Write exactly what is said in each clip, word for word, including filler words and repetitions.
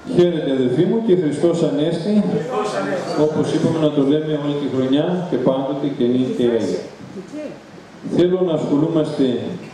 Χαίρετε αδελφοί μου και Χριστός Ανέστη, όπως είπαμε να το λέμε όλη τη χρονιά και πάντοτε και νύν και αίγια. Θέλω να ασχολούμαστε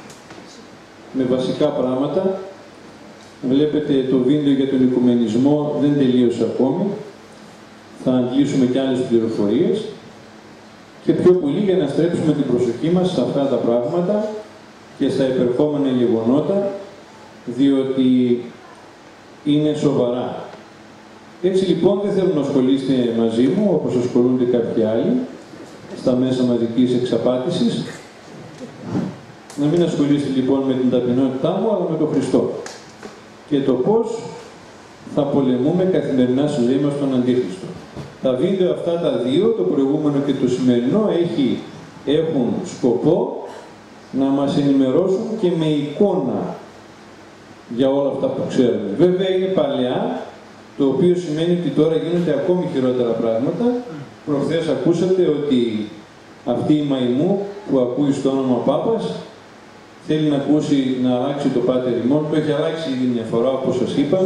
με βασικά πράγματα. Βλέπετε το βίντεο για τον οικουμενισμό δεν τελείωσε ακόμη. Θα αντλήσουμε και άλλες πληροφορίες και πιο πολύ για να στρέψουμε την προσοχή μας σε αυτά τα πράγματα και στα επερχόμενα γεγονότα, διότι είναι σοβαρά. Έτσι λοιπόν δεν θέλω να ασχολείστε μαζί μου, όπως ασχολούνται κάποιοι άλλοι, στα μέσα μαζικής εξαπάτησης. Να μην ασχολείστε λοιπόν με την ταπεινότητά μου, αλλά με τον Χριστό. Και το πώς θα πολεμούμε καθημερινά στη ζωή μας τον Αντίχριστο. Τα βίντεο αυτά τα δύο, το προηγούμενο και το σημερινό, έχει, έχουν σκοπό να μας ενημερώσουν και με εικόνα για όλα αυτά που ξέρουμε. Βέβαια είναι παλαιά, το οποίο σημαίνει ότι τώρα γίνονται ακόμη χειρότερα πράγματα. Προχθές ακούσατε ότι αυτή η μαϊμού που ακούει στο όνομα Πάπας θέλει να ακούσει να αλλάξει το Πάτερ ημών. Το έχει αλλάξει ήδη μια φορά, όπως σας είπα.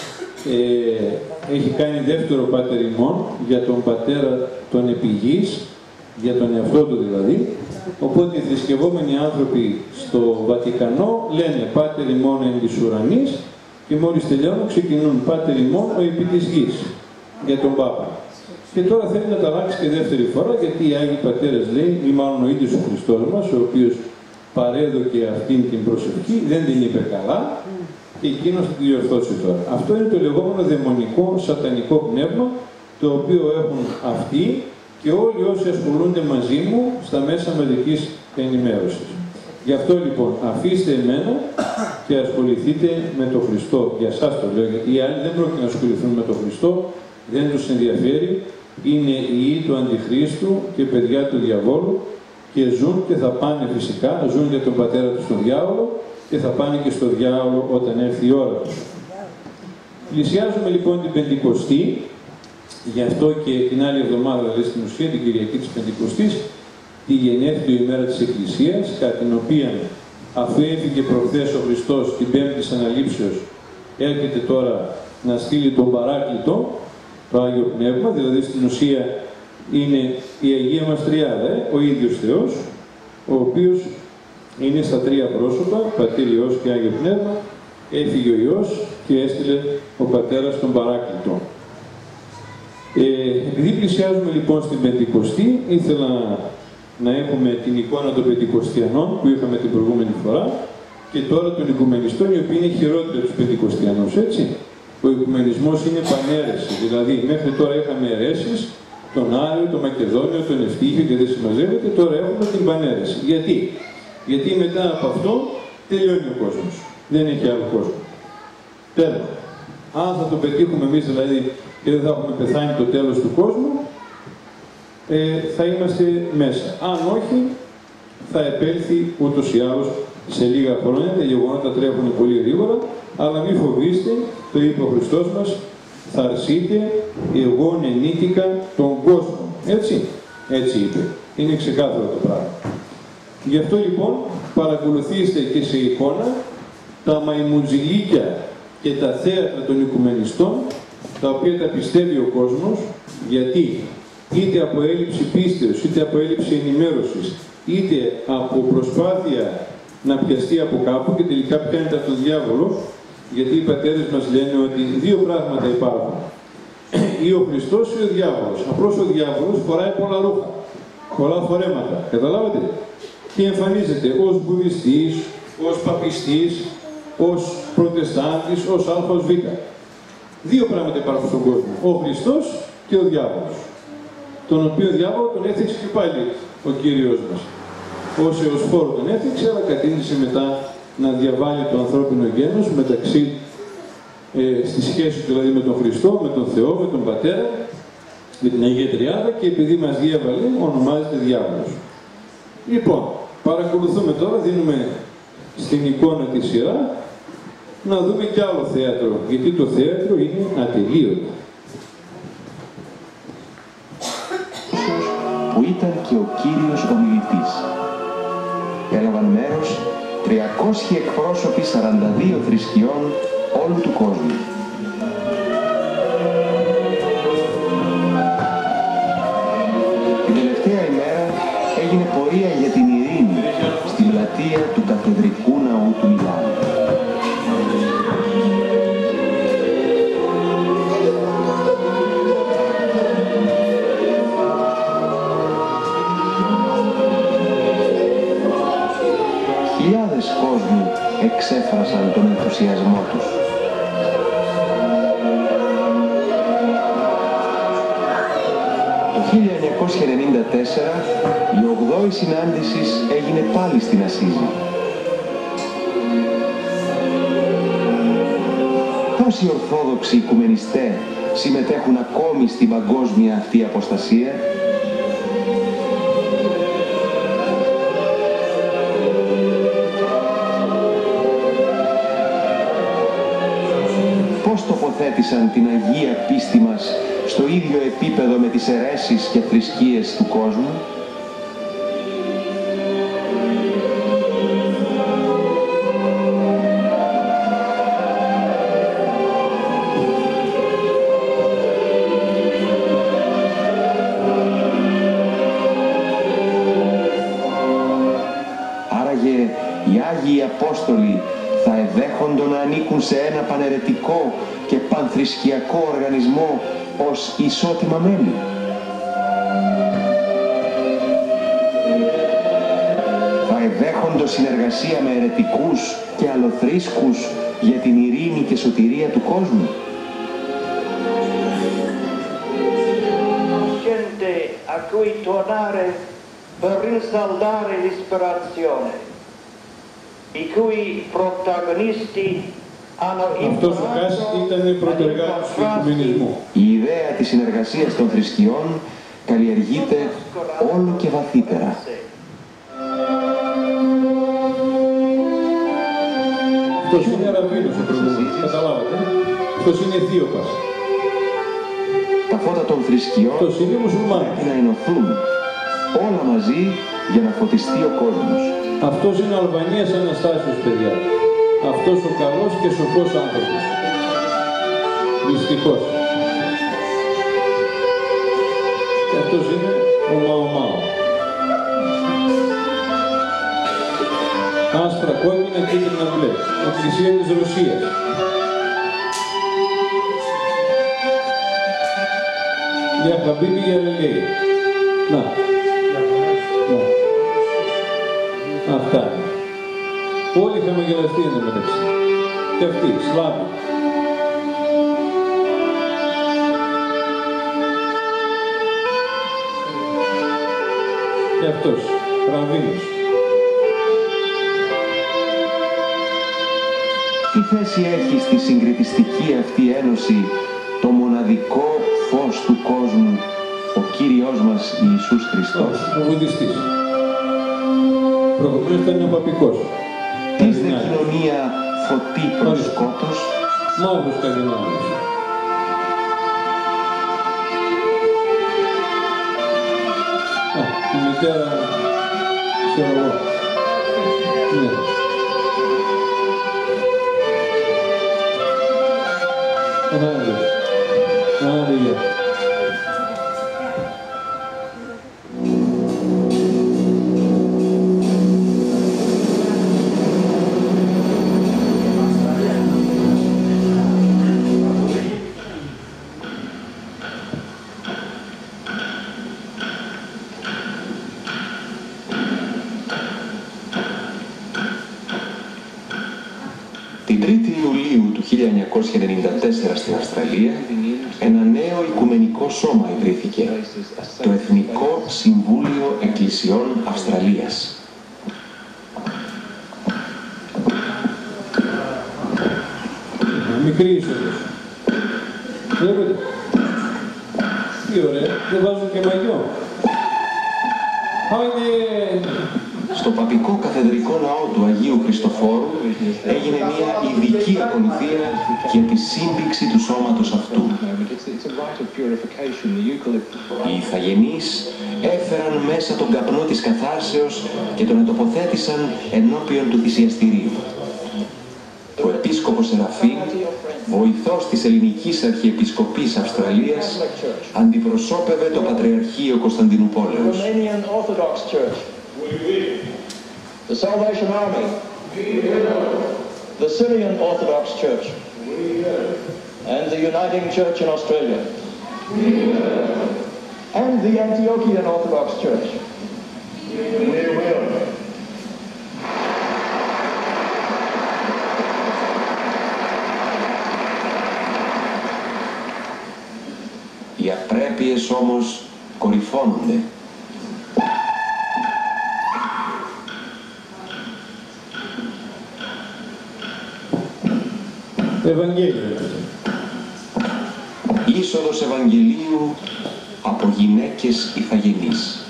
Ε, έχει κάνει δεύτερο Πάτερ ημών για τον πατέρα των επιγείς, για τον εαυτό του δηλαδή. Οπότε οι θρησκευόμενοι άνθρωποι στο Βατικανό λένε Πάτερ ημών εν της ουρανής και μόλις τελειώνουν ξεκινούν Πάτερ ημών ο επί της γης για τον Πάπα. Και τώρα θέλει να τα αλλάξει και δεύτερη φορά, γιατί οι Άγιοι Πατέρες λέει, ή μάλλον ο ίδιος ο Χριστός μας, ο οποίος παρέδωκε αυτήν την προσευχή, δεν την είπε καλά και εκείνος θα τη διορθώσει τώρα. Αυτό είναι το λεγόμενο δαιμονικό σατανικό πνεύμα, το οποίο έχουν αυτοί και όλοι όσοι ασχολούνται μαζί μου στα μέσα μαζικής ενημέρωσης. Γι' αυτό λοιπόν αφήστε εμένα και ασχοληθείτε με τον Χριστό. Για σας το λέω, γιατί οι άλλοι δεν πρόκειται να ασχοληθούν με τον Χριστό, δεν τους ενδιαφέρει, είναι ιοί του Αντιχρίστου και παιδιά του διαβόλου και ζουν και θα πάνε φυσικά, ζουν για τον πατέρα τους στον διάβολο και θα πάνε και στο διάβολο όταν έρθει η ώρα τους. Πλησιάζουμε λοιπόν την Πεντηκοστή, γι' αυτό και την άλλη εβδομάδα, δηλαδή στην ουσία την Κυριακή της Πεντηκοστής, τη γενέθλιο ημέρα της Εκκλησίας, κατά την οποία αφού έφυγε προχθές ο Χριστός την Πέμπτη της Αναλήψεως, έρχεται τώρα να στείλει τον Παράκλητο, το Άγιο Πνεύμα, δηλαδή στην ουσία είναι η Αγία μας Τριάδα, ε, ο ίδιος Θεός, ο οποίος είναι στα τρία πρόσωπα, Πατήρ, Υιός και Άγιο Πνεύμα, έφυγε ο Υιός και έστειλε ο Πατέρας τον Παράκλητο. Ε, επειδή πλησιάζουμε λοιπόν στην Πεντηκοστή, ήθελα να έχουμε την εικόνα των Πεντηκοστιανών που είχαμε την προηγούμενη φορά και τώρα των Οικουμενιστών, οι οποίοι είναι χειρότεροι τους Πεντηκοστιανούς, έτσι. Ο Οικουμενισμός είναι παναίρεση, δηλαδή μέχρι τώρα είχαμε αιρέσεις, τον Άριο, τον Μακεδόνιο, τον Ευτύχιο και δεν συμμαζεύεται, τώρα έχουμε την παναίρεση. Γιατί? Γιατί μετά από αυτό τελειώνει ο κόσμος. Δεν έχει άλλο κόσμο. Τέλος. Αν θα το πετύχουμε εμείς δηλαδή και δεν θα έχουμε πεθάνει το τέλος του κόσμου, ε, θα είμαστε μέσα. Αν όχι, θα επέλθει ούτως ή άλλως σε λίγα χρόνια. Τα γεγονότα τρέχουν πολύ γρήγορα, αλλά μην φοβήστε, το είπε ο Χριστός μας, θα αρσείτε, εγώ νενήθηκα τον κόσμο. Έτσι, έτσι είπε. Είναι ξεκάθαρο το πράγμα. Γι' αυτό λοιπόν παρακολουθήστε και σε εικόνα τα μαϊμουτζιλίκια και τα θέατρα των οικουμενιστών, τα οποία τα πιστεύει ο κόσμος, γιατί είτε από έλλειψη πίστεως, είτε από έλλειψη ενημέρωσης, είτε από προσπάθεια να πιαστεί από κάπου και τελικά πιάνεται από τον διάβολο, γιατί οι πατέρες μας λένε ότι δύο πράγματα υπάρχουν. Ή ο Χριστός ή ο διάβολος. Απλώς ο διάβολος φοράει πολλά ρούχα, πολλά φορέματα. Καταλάβατε? Και εμφανίζεται ως βουδιστής, ως παπιστής, ως προτεστάντης, ως α, ως β. Δύο πράγματα υπάρχουν στον κόσμο. Ο Χριστός και ο διάβολος. Τον οποίο διάβολο τον έθιξε και πάλι ο Κύριος μας. Ως Εωσφόρο τον έθιξε, αλλά κατήντησε μετά να διαβάλει το ανθρώπινο γένος μεταξύ, ε, στη σχέση του δηλαδή με τον Χριστό, με τον Θεό, με τον Πατέρα, με την Αγία Τριάδα και επειδή μας διέβαλε ονομάζεται διάβολος. Λοιπόν, παρακολουθούμε τώρα, δίνουμε στην εικόνα τη σειρά, να δούμε κι άλλο θέατρο, γιατί το θέατρο είναι ατελείωτο. Που ήταν και ο Κύριος ομιλητής. Έλαβαν μέρος τριακόσιοι εκπρόσωποι σαράντα δύο θρησκειών όλου του κόσμου. χίλια εννιακόσια ενενήντα τέσσερα η ογδόη συνάντηση έγινε πάλι στην Ασσίζη. Πόσοι Ορθόδοξοι οικουμενιστές συμμετέχουν ακόμη στην παγκόσμια αυτή αποστασία? Πώς τοποθέτησαν την Αγία πίστη μας στο ίδιο επίπεδο με τις αιρέσεις και θρησκείες του κόσμου? Άραγε οι Άγιοι Απόστολοι θα εδέχοντο να ανήκουν σε ένα παναιρετικό και πανθρησκιακό οργανισμό ως ισότιμα μέλη? Θα εδέχοντο συνεργασία με αιρετικούς και αλλοθρήσκους για την ειρήνη και σωτηρία του κόσμου? Gente a cui tornare per rinsaldare l'ispirazione, i cui protagonisti hanno Αυτός ο Κάς ήταν πρωτεργάτης του οικουμενισμού. Η ιδέα της συνεργασίας των θρησκειών καλλιεργείται όλο και βαθύτερα. Αυτός είναι Ραβίνος ο προηγούμενος, καταλάβατε. Αυτός είναι Αιθίωπας. Τα φώτα των θρησκειών Αυτός είναι μουσουλμάνος. πρέπει να ενωθούν όλα μαζί για να φωτιστεί ο κόσμος. Αυτός είναι Αλβανίας Αναστάσιος, παιδιά. Αυτός ο καλός και σοφός άνθρωπος. Δυστυχώς. Και αυτός είναι ο Μαομάο. Άσπρα, κόκκινα, κίτρινα, μπλε. Εκκλησία της Ρωσίας. Για Χαμπίμπι, για Λελέη. Να. Να. Αυτά. Όλοι χαμογελαστοί είναι μεταξύ. Και αυτοί, Σλάβοι. Και αυτός, Ραβίνος. Τι θέση έχει στη συγκριτιστική αυτή ένωση το μοναδικό φως του κόσμου, ο Κύριος μας Ιησούς Χριστός? Ο βουδιστής. Προηγουμένως ήταν ο παπικός. Τι δε κοινωνία φωτί προς σκότος? Μαύρος καδινάλος. Α, η μητέρα, ξέρω εγώ. Ναι. Άντε. Άντε, γεια. Την τρίτη Ιουλίου του χίλια εννιακόσια ενενήντα τέσσερα στην Αυστραλία, ένα νέο οικουμενικό σώμα ιδρύθηκε, το Εθνικό Συμβούλιο Εκκλησιών Αυστραλίας. Μικρή είσοδος. Βλέπετε. Τι ωραία, δεν βάζουν και μαγιό. Άντε! Στο παπικό καθεδρικό ναό του Αγίου Χριστοφόρου έγινε μια ειδική ακολουθία για τη σύμπηξη του σώματος αυτού. Οι ηθαγενείς έφεραν μέσα τον καπνό της καθάρσεως και τον ετοποθέτησαν ενώπιον του θυσιαστηρίου. Ο επίσκοπος Σεραφείμ, βοηθός της Ελληνικής Αρχιεπισκοπής Αυστραλίας, αντιπροσώπευε το Πατριαρχείο Κωνσταντινουπόλεως. The Salvation Army, the Syrian Orthodox Church, and the Uniting Church in Australia, and the Antiochian Orthodox Church. We will. Οι απρέπειες όμως κορυφώνονται. Ευαγγέλιο. Είσοδος Ευαγγελίου από γυναίκες ηθαγενείς.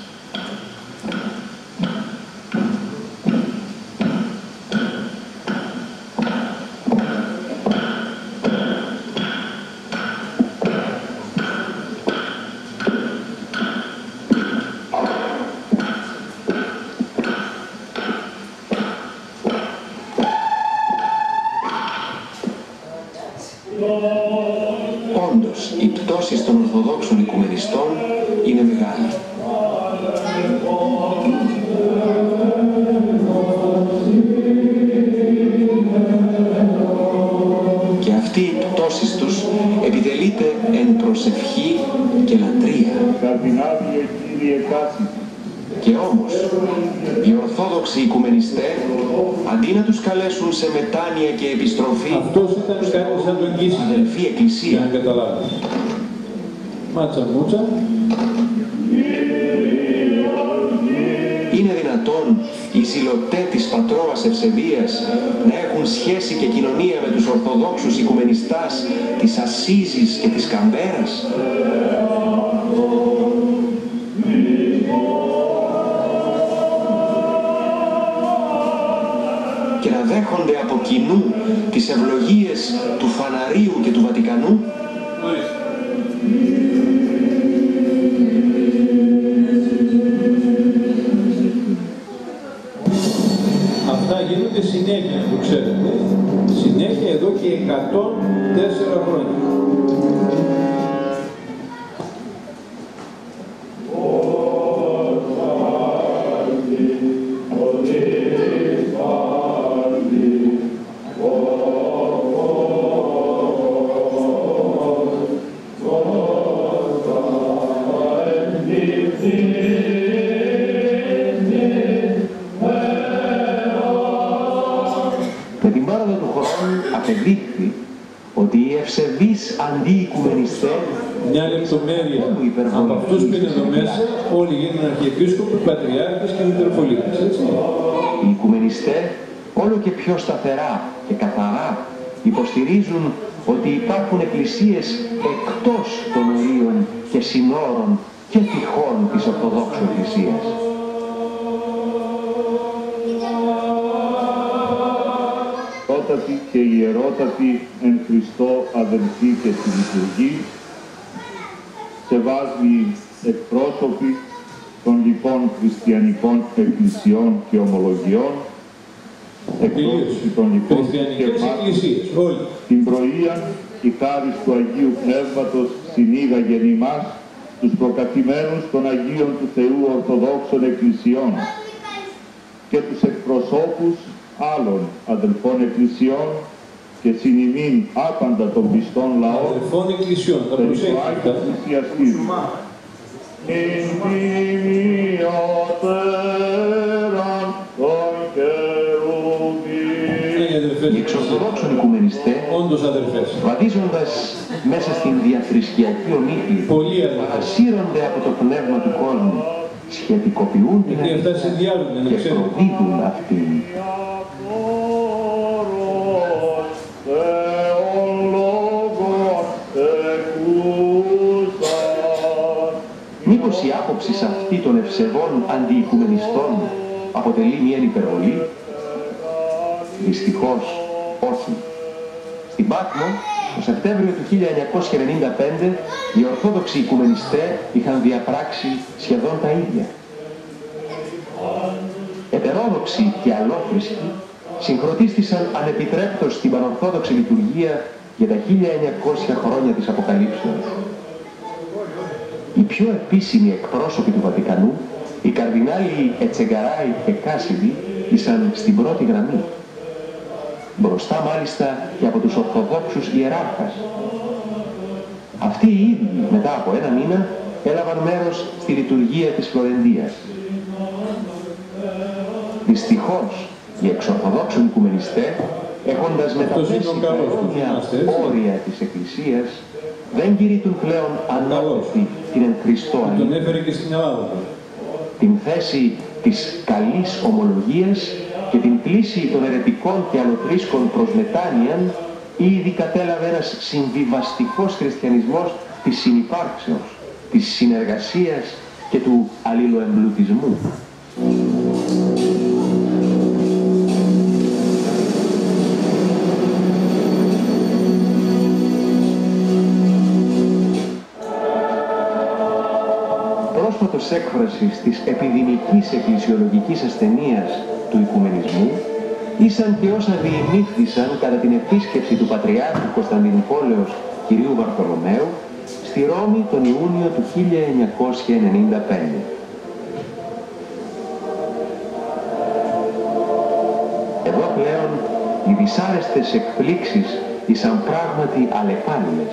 Όντως, η πτώση των Ορθοδόξων οικουμενιστών είναι μεγάλη. Και αυτή η πτώση τους επιτελείται εν προσευχή και λατρεία. Και όμως, οι Ορθόδοξοι οικουμενιστές, αντί να τους καλέσουν σε μετάνοια και επιστροφή, αυτός ήταν κάτι σαν τον Κίστη, αδελφή εκκλησία, για να καταλάβει. Μάτσα μούτσα. Είναι δυνατόν οι ζηλωτές της πατρόας Ευσεβίας να έχουν σχέση και κοινωνία με τους Ορθοδόξους οικουμενιστάς της Ασσίζης και της Καμπέρας? Και να δέχονται από κοινού τις ευλογίες του Φαναρίου και του Βατικανού? Αυτά γίνονται συνέχεια, που ξέρετε. Συνέχεια εδώ και εκατόν τέσσερα χρόνια. Με την πάροδο του χρόνου απεδείχθη ότι οι ευσεβείς αντιοικουμενιστές, Μια λεπτομέρεια από αυτούς που είναι εδώ μέσα, όλοι γίνουν αρχιεπίσκοποι, πατριάρχες και μητροπολίτες, έτσι. οι οικουμενιστές όλο και πιο σταθερά και καθαρά υποστηρίζουν ότι υπάρχουν εκκλησίες εκτός των ορίων και συνόρων και τυχών της Ορθοδόξου Εκκλησίας. Και ιερότατη εν Χριστώ αδελφοί και συλλειτουργοί, σεβάσμοι εκπρόσωποι των λοιπόν χριστιανικών εκκλησιών και ομολογιών, εκπρόσωποι των λοιπόν σκευάσεων, την πρωία η χάρις του Αγίου Πνεύματος συνήγαγεν ημάς τους προκαθημένους των Αγίων του Θεού Ορθοδόξων Εκκλησιών και τους εκπροσώπους άλλων αδελφών εκκλησιών και συνημήν άπαντα των πιστών λαών αδελφών εκκλησιών, θα προσέχετε. Εν τιμιότεραν των χερουβίμ. Οι εξορθοδόξοι οικουμενιστές, βαδίζοντας μέσα στην διαθρησκιακή ομίχλη, παρασύρονται από το πνεύμα του κόσμου, σχετικοποιούν την αλήθεια και προδίδουν αυτήν. Μήπως η άποψη αυτή των ευσεβών αντιοικουμενιστών αποτελεί μια υπερβολή? Δυστυχώς όχι. Στην Πάτμο, το Σεπτέμβριο του χίλια εννιακόσια ενενήντα πέντε, οι Ορθόδοξοι οικουμενιστές είχαν διαπράξει σχεδόν τα ίδια. Ετερόδοξοι και αλόθρησκοι συγχρονίστησαν ανεπιτρέπτως στην πανορθόδοξη λειτουργία για τα χίλια εννιακόσια χρόνια της Αποκαλύψεως. Οι πιο επίσημοι εκπρόσωποι του Βατικανού, οι καρδινάλοι Ετσεγκαράη και Κάσιδη, ήσαν στην πρώτη γραμμή. Μπροστά μάλιστα και από τους Ορθοδόξους ιεράρχας. Αυτοί οι ίδιοι μετά από ένα μήνα έλαβαν μέρος στη λειτουργία της Φλωρεντίας. Δυστυχώς οι εξορθοδόξοι οικουμενιστές έχοντας μεταθέσει τα αιώνια όρια της Εκκλησίας, δεν κηρύττουν πλέον ανώτερη την εν Χριστώ αλήθεια, την θέση της καλής ομολογίας και την πλήση των αιρετικών και αλλοτρίσκων προς μετάνοιαν, ήδη κατέλαβε ένας συμβιβαστικός χριστιανισμός της συνυπάρξεως, της συνεργασίας και του αλληλοεμπλουτισμού. Πρόσφατος έκφρασης της επιδημικής εκκλησιολογικής ασθενείας του οικουμενισμού ήσαν και όσα διημήφθησαν κατά την επίσκεψη του Πατριάρχου Κωνσταντινουπόλεως κ. Βαρθολομαίου στη Ρώμη τον Ιούνιο του χίλια εννιακόσια ενενήντα πέντε. Εδώ πλέον οι δυσάρεστες εκπλήξεις ήσαν πράγματι αλλεπάλληλες.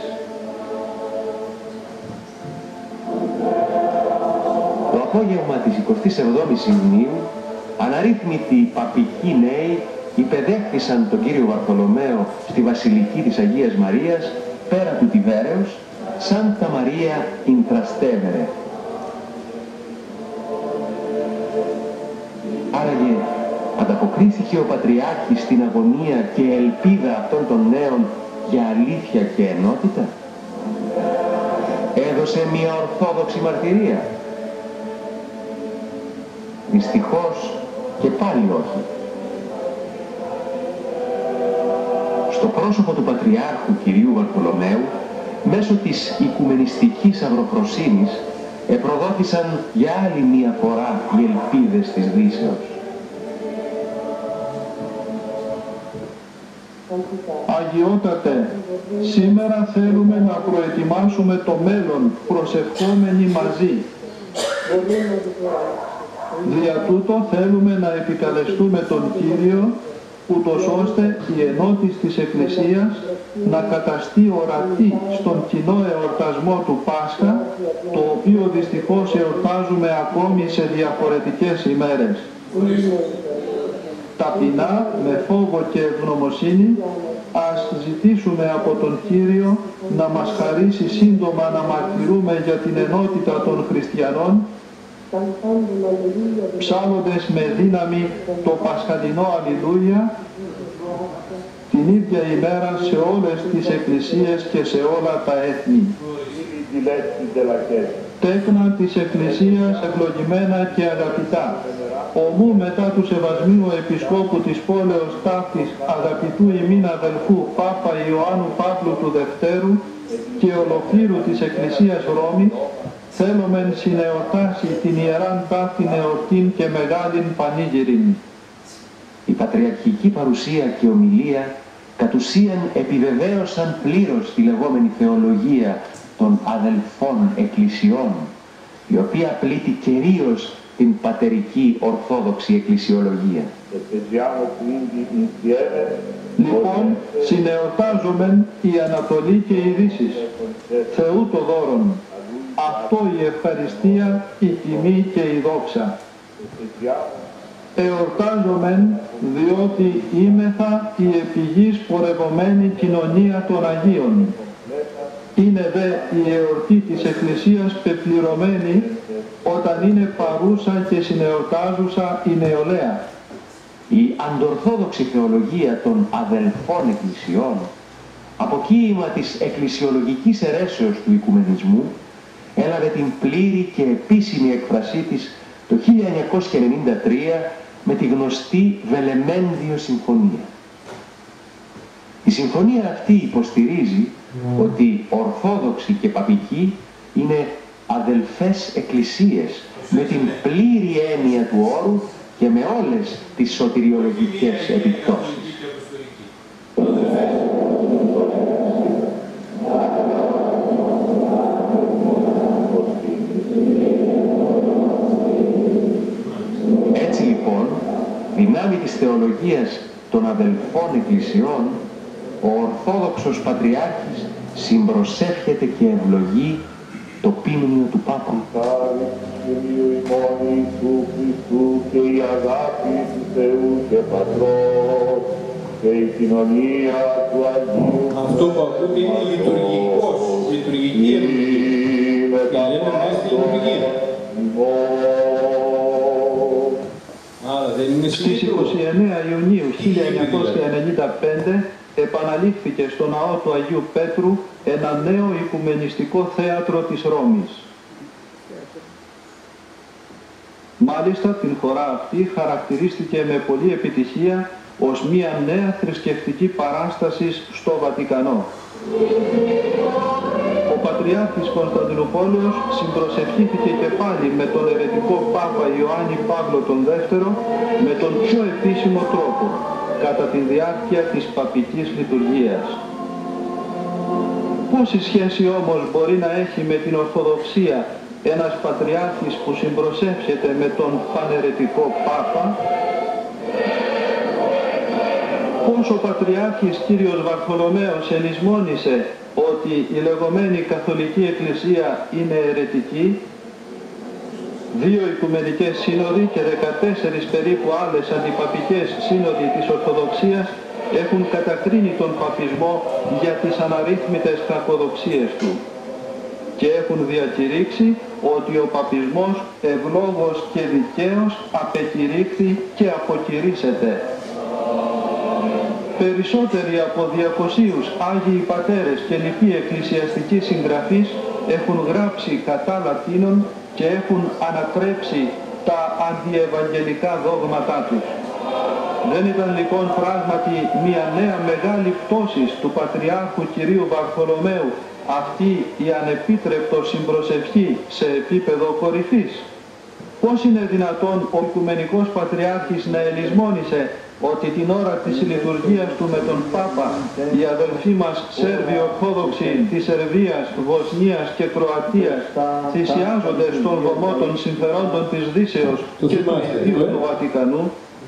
Το απόγευμα της εικοστής εβδόμης Ιουνίου, αναρρύθμιτοι παπικοί νέοι υπεδέχθησαν τον κύριο Βαρθολομαίο στη Βασιλική της Αγίας Μαρίας, πέρα του Τιβέρεως, Σάντα Μαρία in Trastevere. Άραγε ανταποκρίθηκε ο Πατριάρχης στην αγωνία και ελπίδα αυτών των νέων για αλήθεια και ενότητα? Έδωσε μια ορθόδοξη μαρτυρία? Δυστυχώς και πάλι όχι. Στο πρόσωπο του Πατριάρχου κυρίου Βαρθολομαίου, μέσω της οικουμενιστικής αγροφροσύνης, επροδόθησαν για άλλη μία φορά οι ελπίδες της Δύσεως. Αγιότατε, σήμερα θέλουμε να προετοιμάσουμε το μέλλον, προσευχόμενοι μαζί. Δια τούτο θέλουμε να επικαλεστούμε τον Κύριο, ούτως ώστε η ενότηση της Εκκλησίας να καταστεί ορατή στον κοινό εορτασμό του Πάσχα, το οποίο δυστυχώς εορτάζουμε ακόμη σε διαφορετικές ημέρες. Ταπεινά, με φόβο και ευγνωμοσύνη, ας ζητήσουμε από τον Κύριο να μας χαρίσει σύντομα να μαρτυρούμε για την ενότητα των χριστιανών, ψάλλοντες με δύναμη το πασχαλινό Αλληλούια την ίδια ημέρα σε όλες τις εκκλησίες και σε όλα τα έθνη. Τέκνα της Εκκλησίας ευλογημένα και αγαπητά, ομού μετά του σεβασμίου Επισκόπου της πόλεως Ταύτης, αγαπητού ημίν αδελφού Πάπα Ιωάννου Παύλου του Δευτέρου και ολοκλήρου της Εκκλησίας Ρώμης, θέλομεν συνεορτάσει την Ιεράν Ταύτην εορτήν και μεγάλην πανήγυριν. Η πατριαρχική παρουσία και ομιλία κατ' ουσίαν επιβεβαίωσαν πλήρως τη λεγόμενη θεολογία των αδελφών εκκλησιών, η οποία πλήττει κυρίως την πατερική ορθόδοξη εκκλησιολογία. Λοιπόν, συνεορτάζομεν η Ανατολή και η Δύση, Θεού το δώρον. Αυτό η ευχαριστία, η τιμή και η δόξα. Εορτάζομεν διότι είμεθα η επιγής πορευομένη κοινωνία των Αγίων. Είναι δε η εορτή της Εκκλησίας πεπληρωμένη όταν είναι παρούσα και συνεορτάζουσα η νεολαία. Η αντορθόδοξη θεολογία των αδελφών εκκλησιών, αποκοίημα της εκκλησιολογικής αιρέσεως του οικουμενισμού, έλαβε την πλήρη και επίσημη έκφρασή της το χίλια εννιακόσια ενενήντα τρία με τη γνωστή Βελεμέντιο Συμφωνία. Η συμφωνία αυτή υποστηρίζει ότι ορθόδοξοι και παπικοί είναι αδελφές εκκλησίες με την πλήρη έννοια του όρου και με όλες τις σωτηριολογικές επιπτώσεις. Έτσι λοιπόν, δυνάμει της θεολογίας των αδελφών εκκλησιών, ο Ορθόδοξος Πατριάρχης συμπροσεύχεται και ευλογεί το ποίμνιο του Πάπου. Χάρη του Κυρίου ημών Ιησού Χριστού και η αγάπη του Θεού και Πατρός και η κοινωνία του Αγίου. Αυτό που ακούτε είναι λειτουργικός, λειτουργική ευλογία. Και λέμε μέσα στη λειτουργία. Άρα δεν είναι Στις είκοσι εννέα Ιουνίου χίλια εννιακόσια ενενήντα πέντε επαναλήφθηκε στο ναό του Αγίου Πέτρου ένα νέο οικουμενιστικό θέατρο της Ρώμης. Μάλιστα την φορά αυτή χαρακτηρίστηκε με πολλή επιτυχία ως μια νέα θρησκευτική παράσταση στο Βατικανό. Ο Πατριάρχης Κωνσταντινουπόλεως συμπροσευχήθηκε και πάλι με τον αιρετικό Πάπα Ιωάννη Παύλο τον Δεύτερο με τον πιο επίσημο τρόπο, κατά τη διάρκεια της παπικής λειτουργίας. Πόση σχέση όμως μπορεί να έχει με την Ορθοδοξία ένας Πατριάρχης που συμπροσεύχεται με τον παναιρετικό Πάπα? Πώς ο Πατριάρχης Κύριος Βαρθολομαίος ενισμόνισε ότι η λεγόμενη Καθολική Εκκλησία είναι αιρετική, δύο Οικουμενικές Σύνοδοι και δεκατέσσερις περίπου άλλες αντιπαπικές σύνοδοι της Ορθοδοξίας έχουν κατακρίνει τον παπισμό για τις αναρρύθμιτες κακοδοξίες του και έχουν διακηρύξει ότι ο παπισμός ευλόγως και δικαίως απεκηρύχθη και αποκηρύσσεται. Περισσότεροι από διακοσίους Άγιοι Πατέρες και λοιποί εκκλησιαστικοί συγγραφείς έχουν γράψει κατά Λατίνων και έχουν ανατρέψει τα αντιευαγγελικά δόγματά τους. Δεν ήταν λοιπόν πράγματι μια νέα μεγάλη πτώση του Πατριάρχου Κυρίου Βαρθολομαίου αυτή η ανεπίτρεπτο συμπροσευχή σε επίπεδο κορυφής? Πώς είναι δυνατόν ο Οικουμενικός Πατριάρχης να ελισμόνισε ότι την ώρα της λειτουργίας του με τον Πάπα οι αδελφοί μας Σέρβοι Ορθόδοξοι της Σερβίας, Βοσνίας και Κροατίας θυσιάζονται στον βωμό των συμφερόντων της Δύσεως και του Ιδίου του Βατικανού?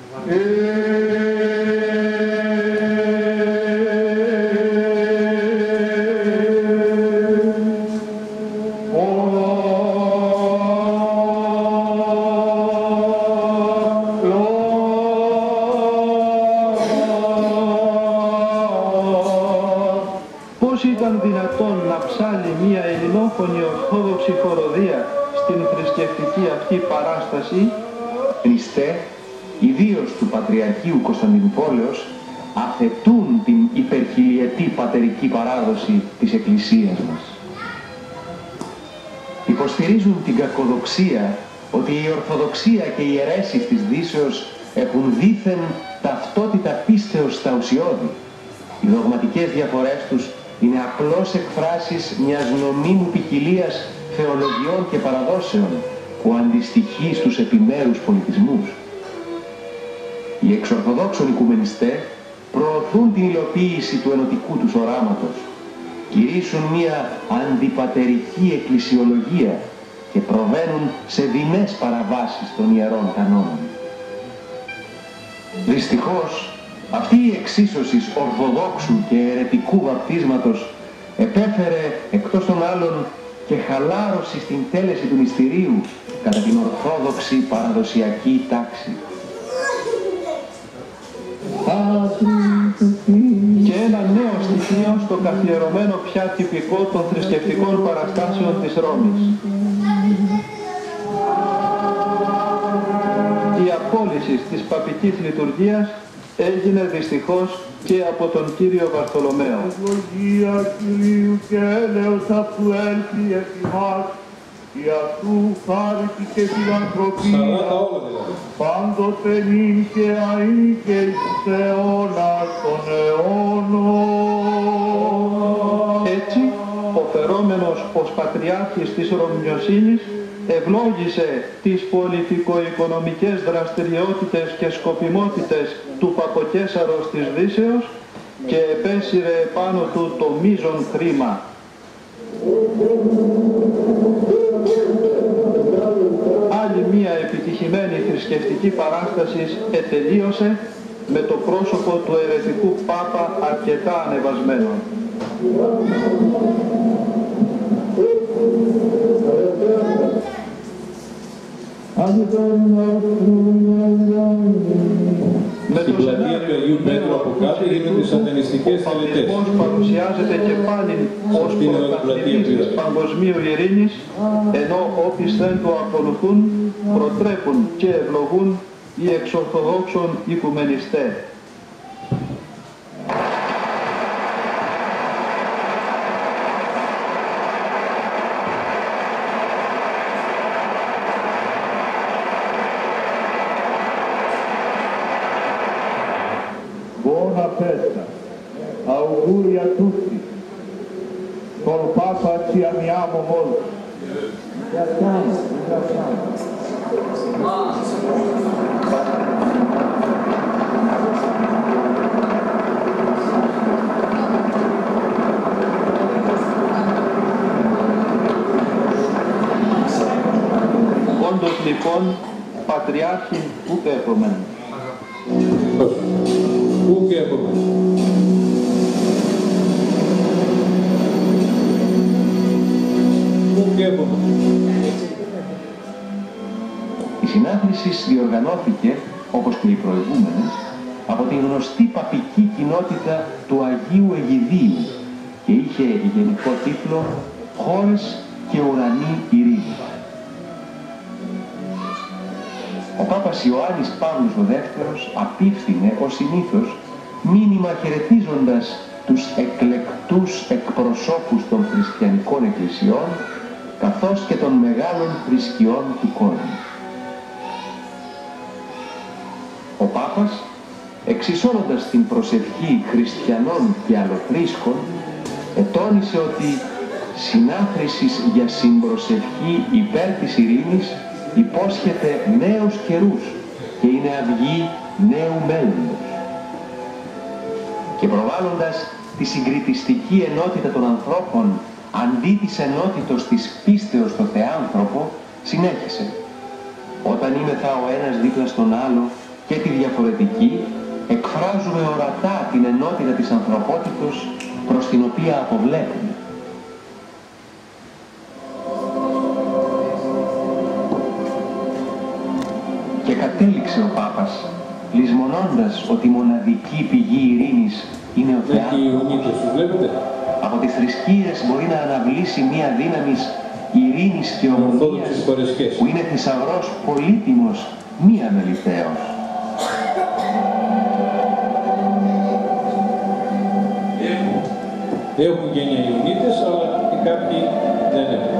Ορθόδοξη χοροδία στην θρησκευτική αυτή παράσταση? Χριστέ, ιδίως του Πατριαρχείου Κωνσταντινουπόλεως, αθετούν την υπερχιλιετή πατερική παράδοση της Εκκλησίας μας. Υποστηρίζουν την κακοδοξία ότι η Ορθοδοξία και οι αιρέσεις της Δύσεως έχουν δήθεν ταυτότητα πίστεως στα ουσιώδη. Οι δογματικές διαφορές τους είναι απλώς εκφράσεις μιας νομίμου ποικιλίας θεολογιών και παραδόσεων που αντιστοιχεί στους επιμέρους πολιτισμούς. Οι εξορθοδόξων οικουμενιστές προωθούν την υλοποίηση του ενωτικού τους οράματος, κηρύσσουν μια αντιπατερική εκκλησιολογία και προβαίνουν σε δεινές παραβάσεις των ιερών κανόνων. Δυστυχώς, αυτή η εξίσωση ορθοδόξου και αιρετικού βαπτίσματος επέφερε εκτός των άλλων και χαλάρωση στην τέλεση του μυστηρίου κατά την ορθόδοξη παραδοσιακή τάξη. Και ένα νέο στοιχείο στο καθιερωμένο πια τυπικό των θρησκευτικών παραστάσεων της Ρώμης. Η απόλυση της παπικής λειτουργίας έγινε δυστυχώς και από τον Κύριο Βαρθολομαίο. Ευλογία Κυρίου και έλεος αυτού έλθει επ' ημάς, η αυτού χάρητη και φιλανθρωπία, πάντοτε νυν και αεί και εις τους αιώνας των αιώνων. Έτσι, ο φερόμενος ως Πατριάρχης της Ρωμιοσύνης ευλόγησε τις πολιτικο-οικονομικές δραστηριότητες και σκοπιμότητες του Παποκέσαρος της Δύσεως και επέσυρε επάνω του το μείζον χρήμα. Άλλη μία επιτυχημένη θρησκευτική παράσταση ετελείωσε με το πρόσωπο του αιρετικού Πάπα αρκετά ανεβασμένο. Στην πλατεία του Αγίου Πέτρου από κάτω διαγωνισμός παρουσιάζεται και πάλι ως πρωταθλητής παγκοσμίου ειρήνης, ενώ όπισθεν το ακολουθούν, προτρέπουν και ευλογούν οι εξορθοδόξων οικουμενιστές. Buona festa, auguri a tutti. Col Papa ci amiamo molto. Ringraziamo, ringraziamo. Όντως λοιπόν, Πατριάρχην ουκ έπομεν. Πού και έπρεπε. Πού και έπρεπε. Η συνάθρηση διοργανώθηκε, όπως και οι προηγούμενες, από την γνωστή παπική κοινότητα του Αγίου Αιγιδίου και είχε γενικό τίτλο «Χώρες και ουρανή ειρήνη». Ο Πάπας Ιωάννης Παύλος ο Δεύτερος απίφθινε ως συνήθως μήνυμα χαιρετίζοντας τους εκλεκτούς εκπροσώπους των χριστιανικών εκκλησιών καθώς και των μεγάλων θρησκειών του κόσμου. Ο Πάπας, εξισώνοντας την προσευχή χριστιανών και αλλοθρήσκων, ετώνησε ότι συνάθρησης για συμπροσευχή υπέρ της ειρήνης υπόσχεται νέους καιρούς και είναι αυγή νέου μέλλοντος. Και προβάλλοντας τη συγκριτιστική ενότητα των ανθρώπων αντί της ενότητος της πίστεως στο Θεάνθρωπο, συνέχισε: «Όταν είμεθα ο ένας δίπλα στον άλλο και τη διαφορετική, εκφράζουμε ορατά την ενότητα της ανθρωπότητος προς την οποία αποβλέπουμε». Και κατέληξε ο Πάπας, λησμονώντας ότι η μοναδική πηγή ειρήνης είναι ο Θεάνθρωπος. Από τις θρησκείες μπορεί να αναβλήσει μία δύναμη ειρήνης και ομονίας που είναι θησαυρός πολύτιμος, μη αμεληταίος. Έχουν γένεια οι Ιουνίτες, αλλά και κάποιοι δεν έχουν.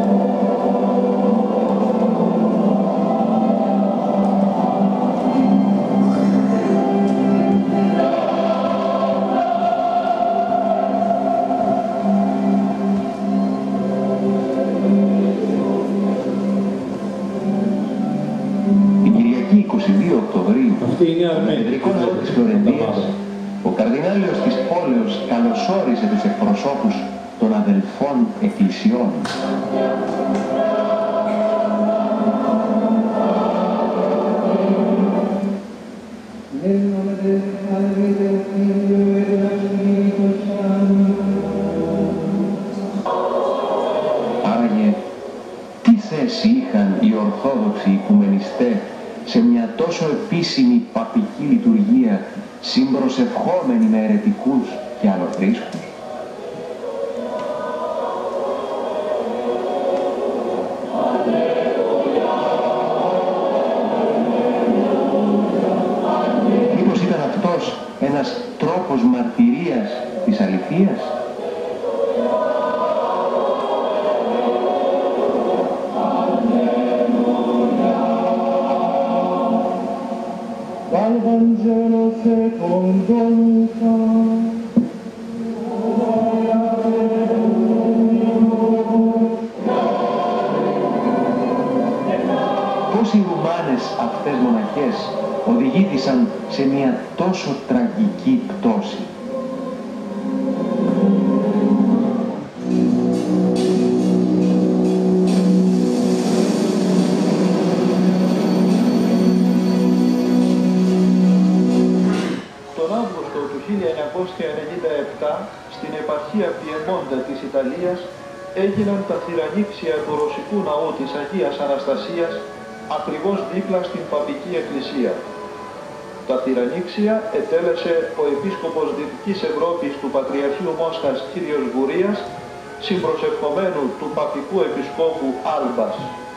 Στο Κεντρικό Ναό της Φλωρεντίας, ο καρδινάλιος της πόλεως καλωσόρισε τους εκπροσώπους των αδελφών εκκλησιών. Άραγε, τι θέση είχαν οι Ορθόδοξοι οικουμενιστές σε μια τόσο επίσημη παπική λειτουργία, συμπροσευχόμενη με αιρετικούς και αλλοθρήσκους? Μήπως ήταν αυτός ένας τρόπος μαρτυρίας της αληθείας? Dal Vangelo secondo Luca. Πώς οι Ρουμάνες αυτές μοναχές οδηγήθησαν σε μια τόσο τραγική πτώση? χίλια εννιακόσια ενενήντα επτά στην επαρχία Πιεμόντα της Ιταλίας έγιναν τα θυρανίξια του Ρωσικού Ναού της Αγίας Αναστασίας ακριβώς δίπλα στην Παπική Εκκλησία. Τα τυραννήξια ετέλεσε ο Επίσκοπος Δυτικής Ευρώπης του Πατριαρχείου Μόσχας κύριος Γουρίας, συμπροσευχομένου του Παπικού Επισκόπου Άλμπας.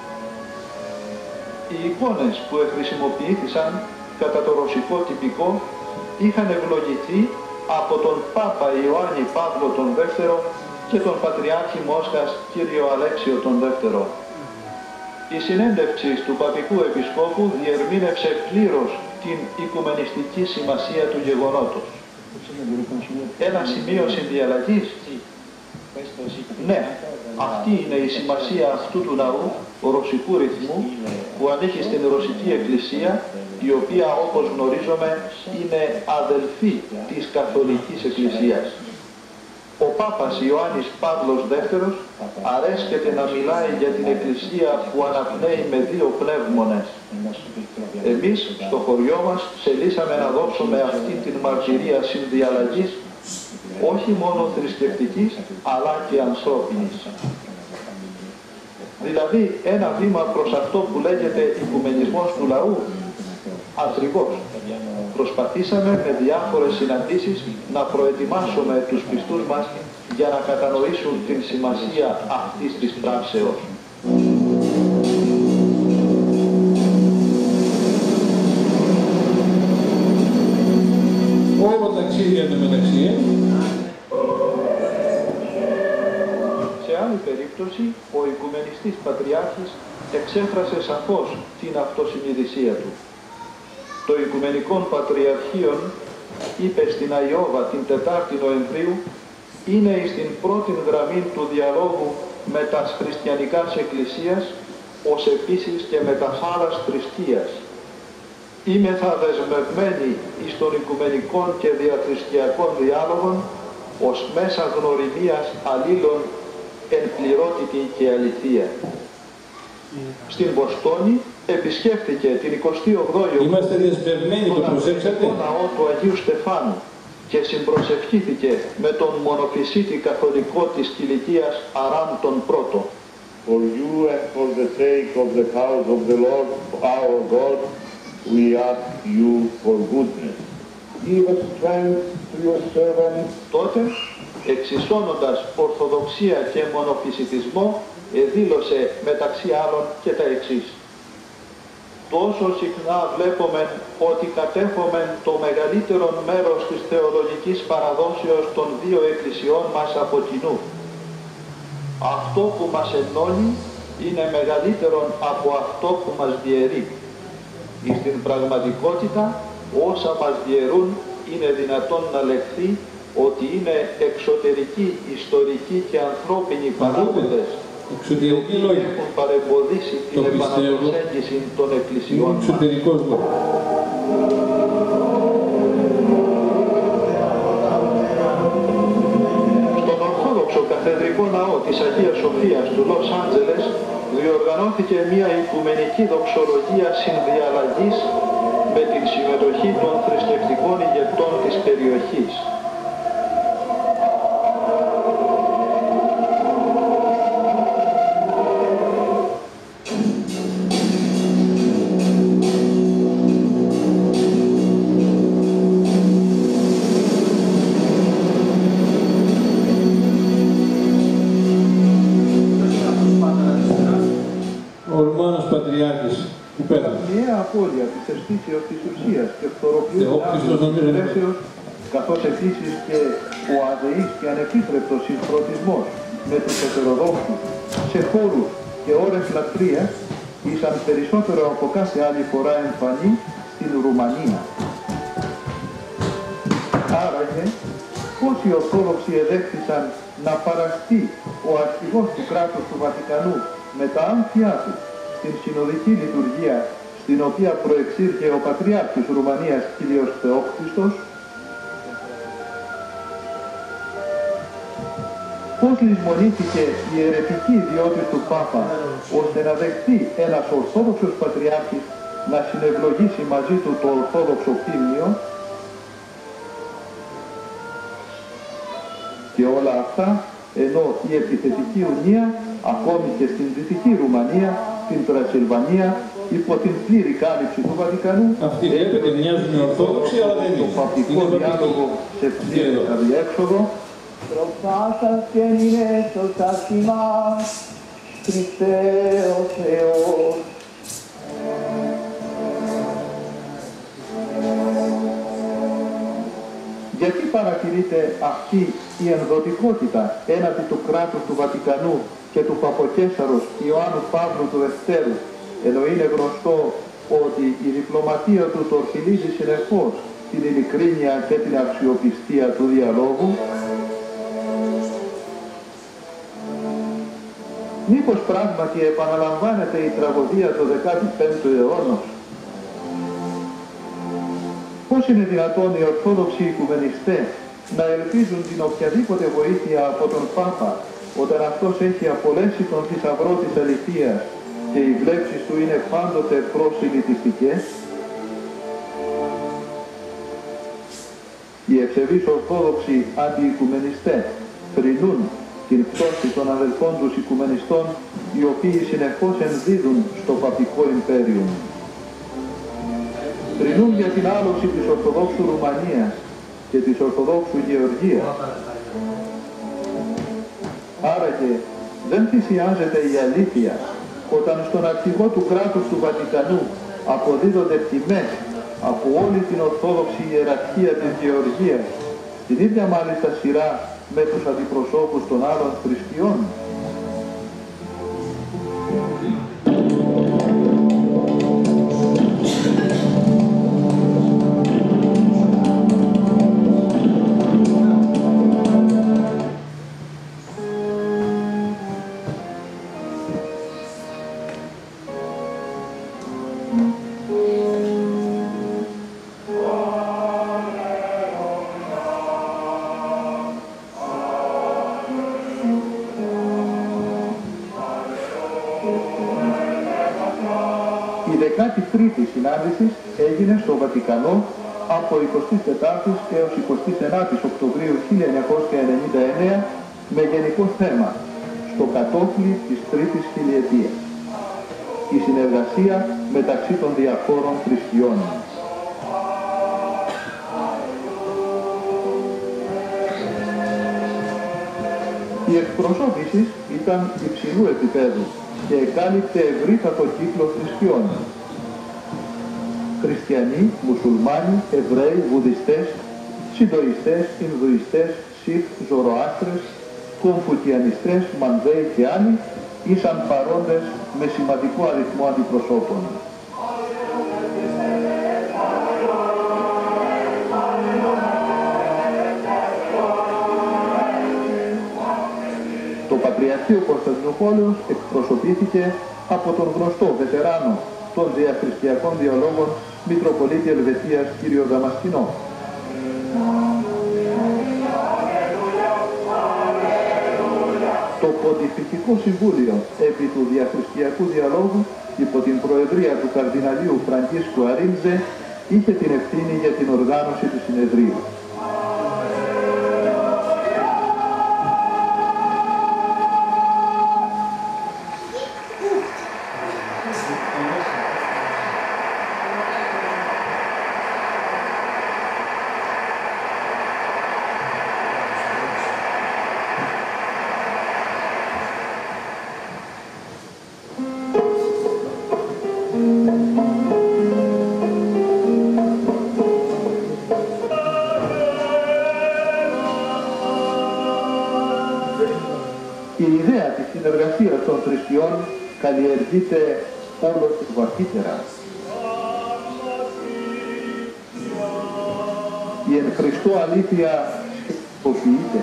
Οι εικόνες που χρησιμοποιήθησαν κατά το ρωσικό τυπικό είχαν ευλογηθεί από τον Πάπα Ιωάννη Παύλο τον Δεύτερο και τον Πατριάρχη Μόσχας κύριο Αλέξιο τον Δεύτερο. Η συνέντευξη του Παπικού Επισκόπου διερμήνευσε πλήρως την οικουμενιστική σημασία του γεγονότος. Ένα σημείο συνδιαλλαγής. Ναι, αυτή είναι η σημασία αυτού του ναού, ρωσικού ρυθμού, που ανήκει στην Ρωσική Εκκλησία, η οποία όπως γνωρίζουμε είναι αδελφή της Καθολικής Εκκλησίας. Ο Πάπας Ιωάννης Παύλος Δεύτερος αρέσκεται να μιλάει για την Εκκλησία που αναπνέει με δύο πνεύμονες. Εμείς στο χωριό μας θελήσαμε να δώσουμε αυτή την μαρτυρία συνδιαλλαγής, όχι μόνο θρησκευτικής, αλλά και ανθρώπινης. Δηλαδή ένα βήμα προς αυτό που λέγεται οικουμενισμός του λαού. Ακριβώς. Προσπαθήσαμε με διάφορες συναντήσεις να προετοιμάσουμε τους πιστούς μας για να κατανοήσουν την σημασία αυτής της πράξεως. Όλο ταξίδια είναι μεταξύ. Σε άλλη περίπτωση, ο Οικουμενιστής Πατριάρχης εξέφρασε σαφώς την αυτοσυνειδησία του. Το Οικουμενικών Πατριαρχείων, είπε στην Αϊόβα την τετάρτη Νοεμβρίου, είναι στην πρώτη γραμμή του διαλόγου με τας χριστιανικάς εκκλησίας, ως επίσης και με τας άλλας θρησκείας. Είμαι θα δεσμευμένη εις των οικουμενικών και διαθρησκειακών διάλογων, ως μέσα γνωριμίας αλλήλων εν πληρότητη και αληθεία. Στην Βοστόνη επισκέφθηκε την εικοστή ογδόη Είμαστε δεσμευμένοι, το προσέξατε, τον ναό του Αγίου Στεφάνου και συμπροσευχήθηκε με τον μονοφυσίτη καθολικό της Κιλικίας Αράμ τον Πρώτο. For you and for the sake of the house of the Lord our God, we ask you for goodness. Give strength to your servant. Τότε, εξισώνοντας ορθοδοξία και μονοφυσιτισμό, εδήλωσε μεταξύ άλλων και τα εξής. Τόσο συχνά βλέπουμε ότι κατέχομεν το μεγαλύτερο μέρος της θεολογικής παραδόσεως των δύο εκκλησιών μας από κοινού. Αυτό που μας ενώνει είναι μεγαλύτερο από αυτό που μας διαιρεί. Στην πραγματικότητα, όσα μας διαιρούν είναι δυνατόν να λεχθεί ότι είναι εξωτερικοί, ιστορικοί και ανθρώπινοι παράγοντες οι οποίοι έχουν παρεμποδίσει την επαναπροσέγγιση των εκκλησιών μας. Στον Ορθόδοξο Καθεδρικό Ναό της Αγίας Σοφίας του Λος Άντζελες διοργανώθηκε μια οικουμενική δοξολογία συνδιαλλαγής με την συμμετοχή των θρησκευτικών ηγετών της περιοχής. Απώλεια της αισθήσεως της ουσίας και φθοροποιούς καθώς επίσης και ο αδεής και ανεπίτρεπτος συγχρονισμός με τους ετεροδόξους σε χώρους και ώρες λατρείας ήσαν περισσότερο από κάθε άλλη φορά εμφανή στην Ρουμανία. Άραγε, πώς οι Ορθόδοξοι εδέχθησαν να παραστεί ο αρχηγός του κράτους του Βατικανού με τα άμφια του στην συνοδική λειτουργία στην οποία προεξήρχε ο Πατριάρχης Ρουμανίας Κύριος Θεόκτιστος, πώς λησμονήθηκε η αιρετική ιδιότητα του Πάπα, ώστε να δεχθεί ένας Ορθόδοξος Πατριάρχης να συνευλογήσει μαζί του το Ορθόδοξο Πίμνιο, και όλα αυτά ενώ η επιθετική ουνία ακόμη και στην Δυτική Ρουμανία, την Τρασιλβανία, υπό την πλήρη κάλυψη του Βατικανού. Αυτοί βλέπετε μοιάζουν Ορθόδοξοι, αλλά δεν είναι. Το παπικό διάλογο σε πλήρη αδιέξοδο. Προφάσας και νυνέσος αρχιμάς, Χριστέ ο Θεός. Γιατί παρατηρείται αυτή η ενδοτικότητα έναντι του κράτους του Βατικανού και του Παποκέσαρος Ιωάννου Παύλου του Δευτέρου, ενώ είναι γνωστό ότι η διπλωματία του το ορθιλίζει συνεχώς την ειλικρίνεια και την αξιοπιστία του διαλόγου? Μήπως πράγματι επαναλαμβάνεται η τραγωδία του δέκατου πέμπτου αιώνα? Πώς είναι δυνατόν οι Ορθόδοξοι οικουμενιστές να ελπίζουν την οποιαδήποτε βοήθεια από τον Πάπα όταν αυτός έχει απολέσει τον θησαυρό της αληθείας και οι βλέψεις του είναι πάντοτε προσιλητιστικές? Οι ευσεβείς Ορθόδοξοι αντιοικουμενιστές θρηνούν την πτώση των αδελφών τους οικουμενιστών, οι οποίοι συνεχώς ενδίδουν στο παπικό Ιμπέριουμ. Θρηνούν για την άλωση της Ορθοδόξου Ρουμανίας και της Ορθοδόξου Γεωργίας. Άραγε δεν θυσιάζεται η αλήθεια όταν στον αρχηγό του κράτους του Βατικανού αποδίδονται τιμές από όλη την Ορθόδοξη ιεραρχία της Γεωργίας, την ίδια μάλιστα σειρά με τους αντιπροσώπους των άλλων θρησκειών. Η δεκάτη τρίτη συνάντηση έγινε στο Βατικανό από εικοστή τέταρτη έως εικοστή ενάτη Οκτωβρίου χίλια εννιακόσια ενενήντα εννέα με γενικό θέμα «Στο κατόφλι της τρίτης χιλιετίας. Η συνεργασία μεταξύ των διαφόρων θρησκειών». Η εκπροσώπηση ήταν υψηλού επίπεδου και εκάλυπτε ευρύτατο κύκλο θρησκειών. Χριστιανοί, μουσουλμάνοι, Εβραίοι, Βουδιστές, Συντοϊστές, Ινδουιστές, Σιχ, Ζωροάστρες, Κομφουτιανιστές, Μανδέοι και άλλοι ήσαν παρόντες με σημαντικό αριθμό αντιπροσώπων. Το Πατριαρχείο Κωνσταντινούπολεως εκπροσωπήθηκε από τον γνωστό βετεράνο των διαχριστιακών διαλόγων Μητροπολίτη Ελβετίας κ. Δαμασκηνό. Το Ποντιφικικό Συμβούλιο επί του διαχριστιακού διαλόγου υπό την προεδρία του Καρδιναλίου Φραγκίσκου Αρίλτζε είχε την ευθύνη για την οργάνωση του συνεδρίου. Η ιδέα της συνεργασίας των θρησκειών καλλιεργείται όλο και βαθύτερα. Η εν Χριστώ αλήθεια σκεπτοποιείται.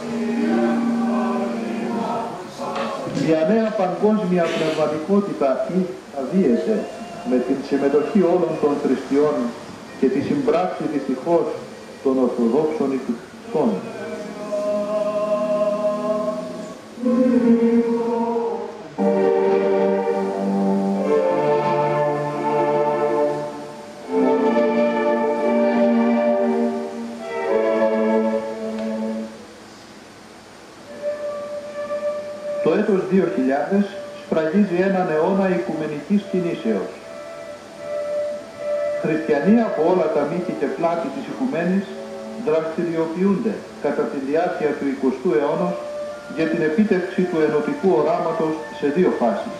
Μια νέα παγκόσμια πνευματικότητα αδύεται με την συμμετοχή όλων των θρησκειών και τη συμπράξη δυστυχώς των Ορθοδόξων οικουμενικών. Το έτος δύο χιλιάδες σφραγίζει έναν αιώνα οικουμενικής κινήσεως. Χριστιανοί από όλα τα μήκη και πλάτη της οικουμένης δραστηριοποιούνται κατά τη διάρκεια του εικοστού αιώνα για την επίτευξη του ενωτικού οράματος σε δύο φάσεις.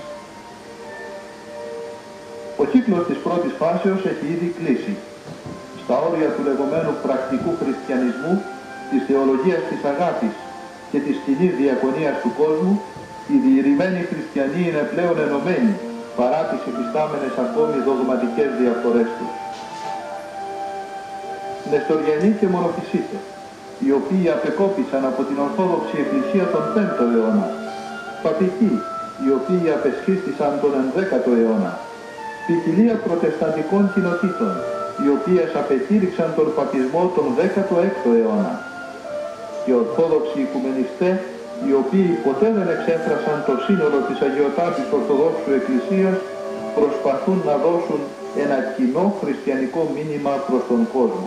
Ο κύκλος της πρώτης φάσεως έχει ήδη κλείσει. Στα όρια του λεγόμενου πρακτικού χριστιανισμού, της θεολογίας της αγάπης και της κοινής διακονίας του κόσμου, οι διηρημένοι χριστιανοί είναι πλέον ενωμένοι παρά τις υφιστάμενες ακόμη δογματικές διαφορές τους. Νεστοριανοί και μονοφυσίτες, οι οποίοι απεκόπησαν από την Ορθόδοξη Εκκλησία τον πέμπτο αιώνα, παπικοί, οι οποίοι απεσχίστησαν τον ενδέκατο αιώνα, ποικιλία προτεσταντικών κοινοτήτων, οι οποίες απεκήρυξαν τον παπισμό τον δέκατο έκτο αιώνα, και Ορθόδοξοι Οικουμενιστές, οι οποίοι ποτέ δεν εξέφρασαν το σύνολο της Αγιωτάτης Ορθοδόξου Εκκλησίας, προσπαθούν να δώσουν ένα κοινό χριστιανικό μήνυμα προς τον κόσμο.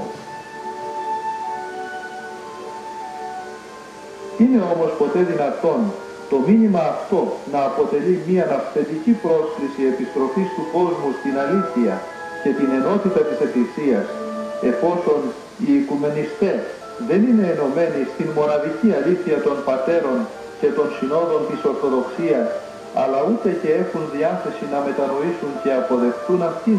Είναι όμως ποτέ δυνατόν το μήνυμα αυτό να αποτελεί μια αυθεντική πρόσκληση επιστροφής του κόσμου στην αλήθεια και την ενότητα της Εκκλησίας, εφόσον οι Οικουμενιστές δεν είναι ενωμένοι στην μοναδική αλήθεια των πατέρων και των συνόδων της Ορθοδοξίας, αλλά ούτε και έχουν διάθεση να μετανοήσουν και αποδεχτούν αυτήν.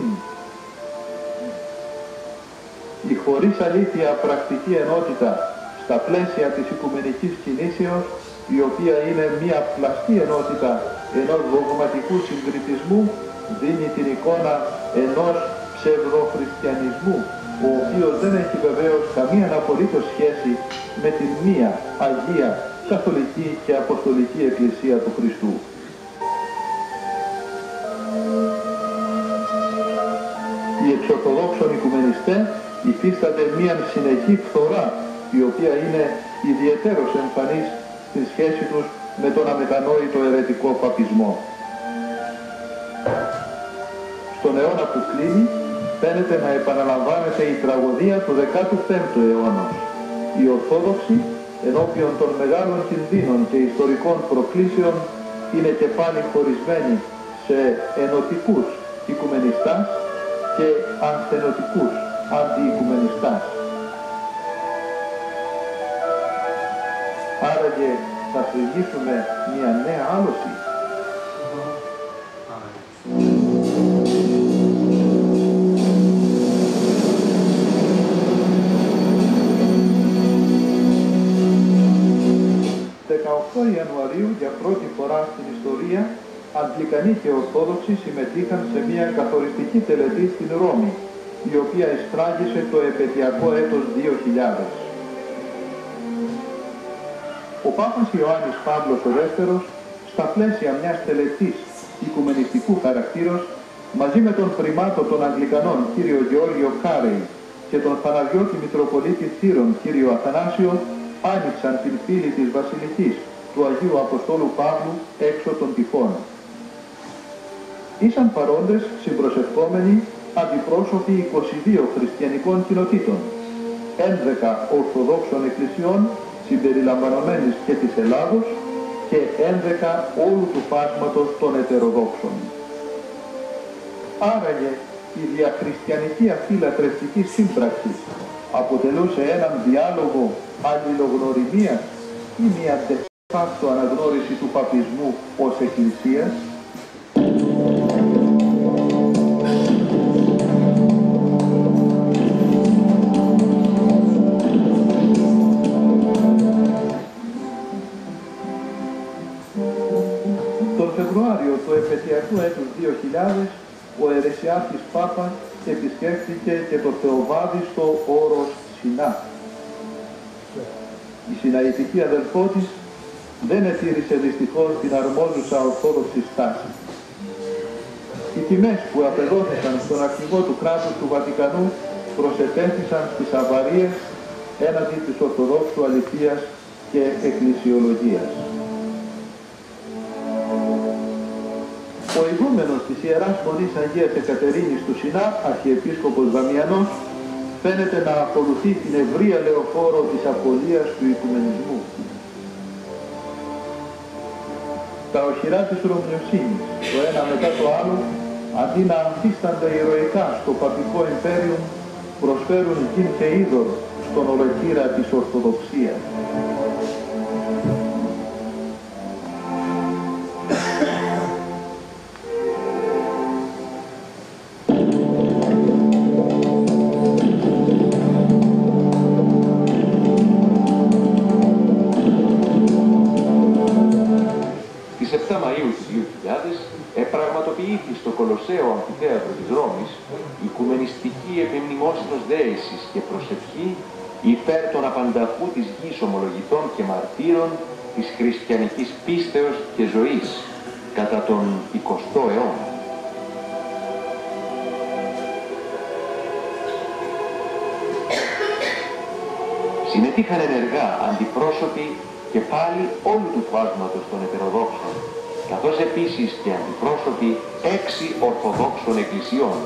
Η χωρίς αλήθεια πρακτική ενότητα στα πλαίσια της οικουμενικής κινήσεως, η οποία είναι μια πλαστή ενότητα ενός δογματικού συγκριτισμού, δίνει την εικόνα ενός ψευδοχριστιανισμού, ο οποίος δεν έχει βεβαίως καμία απολύτως σχέση με την μία Αγία, Καθολική και Αποστολική Εκκλησία του Χριστού. Οι εξορθοδόξων οικουμενιστές υφίστανται μία συνεχή φθορά, η οποία είναι ιδιαιτέρως εμφανής στη σχέση τους με τον αμετανόητο αιρετικό παπισμό. Στον αιώνα που κλείνει, φαίνεται να επαναλαμβάνεται η τραγωδία του δεκάτου πέμπτου αιώνα. Οι Ορθόδοξοι, ενώπιον των μεγάλων κινδύνων και ιστορικών προκλήσεων, είναι και πάλι χωρισμένοι σε ενωτικούς οικουμενιστάς και ανθενωτικούς αντιοικουμενιστάς. Άραγε θα θρηνήσουμε μια νέα άλωση. δεκαοκτώ Ιανουαρίου για πρώτη φορά στην ιστορία, Αγγλικανοί και Ορθόδοξοι συμμετείχαν σε μια καθοριστική τελετή στην Ρώμη, η οποία εισφράγισε το επαιτειακό έτος δύο χιλιάδες. Ο Πάπας Ιωάννης Παύλος ο Δεύτερος, στα πλαίσια μιας τελετής οικουμενιστικού χαρακτήρος, μαζί με τον πριμάτο των Αγγλικανών κύριο Γεώργιο Κάρεϊ και τον Παναγιώτη Μητροπολίτη Θήρων κύριο Αθανάσιο, άνοιξαν την πύλη της Βασιλικής του Αγίου Αποστόλου Παύλου έξω των τυφών. Ήσαν παρόντες συμπροσευχόμενοι αντιπρόσωποι είκοσι δύο χριστιανικών κοινοτήτων, έντεκα Ορθοδόξων εκκλησιών συμπεριλαμβανομένης και της Ελλάδος και έντεκα όλου του φάσματος των ετεροδόξων. Άραγε η διαχριστιανική αυτή λατρευτική σύμπραξη αποτελούσε έναν διάλογο αλληλογνωριμίας ή μια de facto αναγνώριση του παπισμού ως εκκλησίας. Τον Φεβρουάριο του επαιτειακού έτους δύο χιλιάδες, ο αιρεσιάρχης Πάπας επισκέφθηκε και το θεοβάδιστο όρος Σινά. Η συναϊτική αδελφό της δεν ετήρησε δυστυχώς την αρμόζουσα ορθόδοξη στάση. Οι τιμές που απεδόθησαν στον αρχηγό του κράτους του Βατικανού προσετέθησαν στις αβαρίες έναντι της Ορθοδόξου αληθείας και εκκλησιολογίας. Ο ηγούμενος της Ιεράς Μονής Αγίας Εκατερίνης του Σινά, Αρχιεπίσκοπος Δαμιανός, φαίνεται να ακολουθεί την ευρεία λεωφόρο της απολίας του οικουμενισμού. Τα οχυρά της Ρωμιοσύνης, το ένα μετά το άλλο, αντί να ανθίστανται ηρωικά στο παπικό Ιμπέριουμ, προσφέρουν γην και είδωρο στον ολοκύρα της Ορθοδοξίας. Στις επτά Μαΐου του δύο χιλιάδες επραγματοποιήθη στο Κολοσσέο Αμφιθέατρο της Ρώμης οικουμενιστική επιμνημόσυνος δέησης και προσευχή υπέρ των απανταχού της γης ομολογητών και μαρτύρων της χριστιανικής πίστεως και ζωής κατά τον εικοστό αιώνα. Συμμετείχαν ενεργά αντιπρόσωποι και πάλι όλου του φάσματος των ετεροδόξων, καθώς επίσης και αντιπρόσωποι έξι ορθοδόξων εκκλησιών.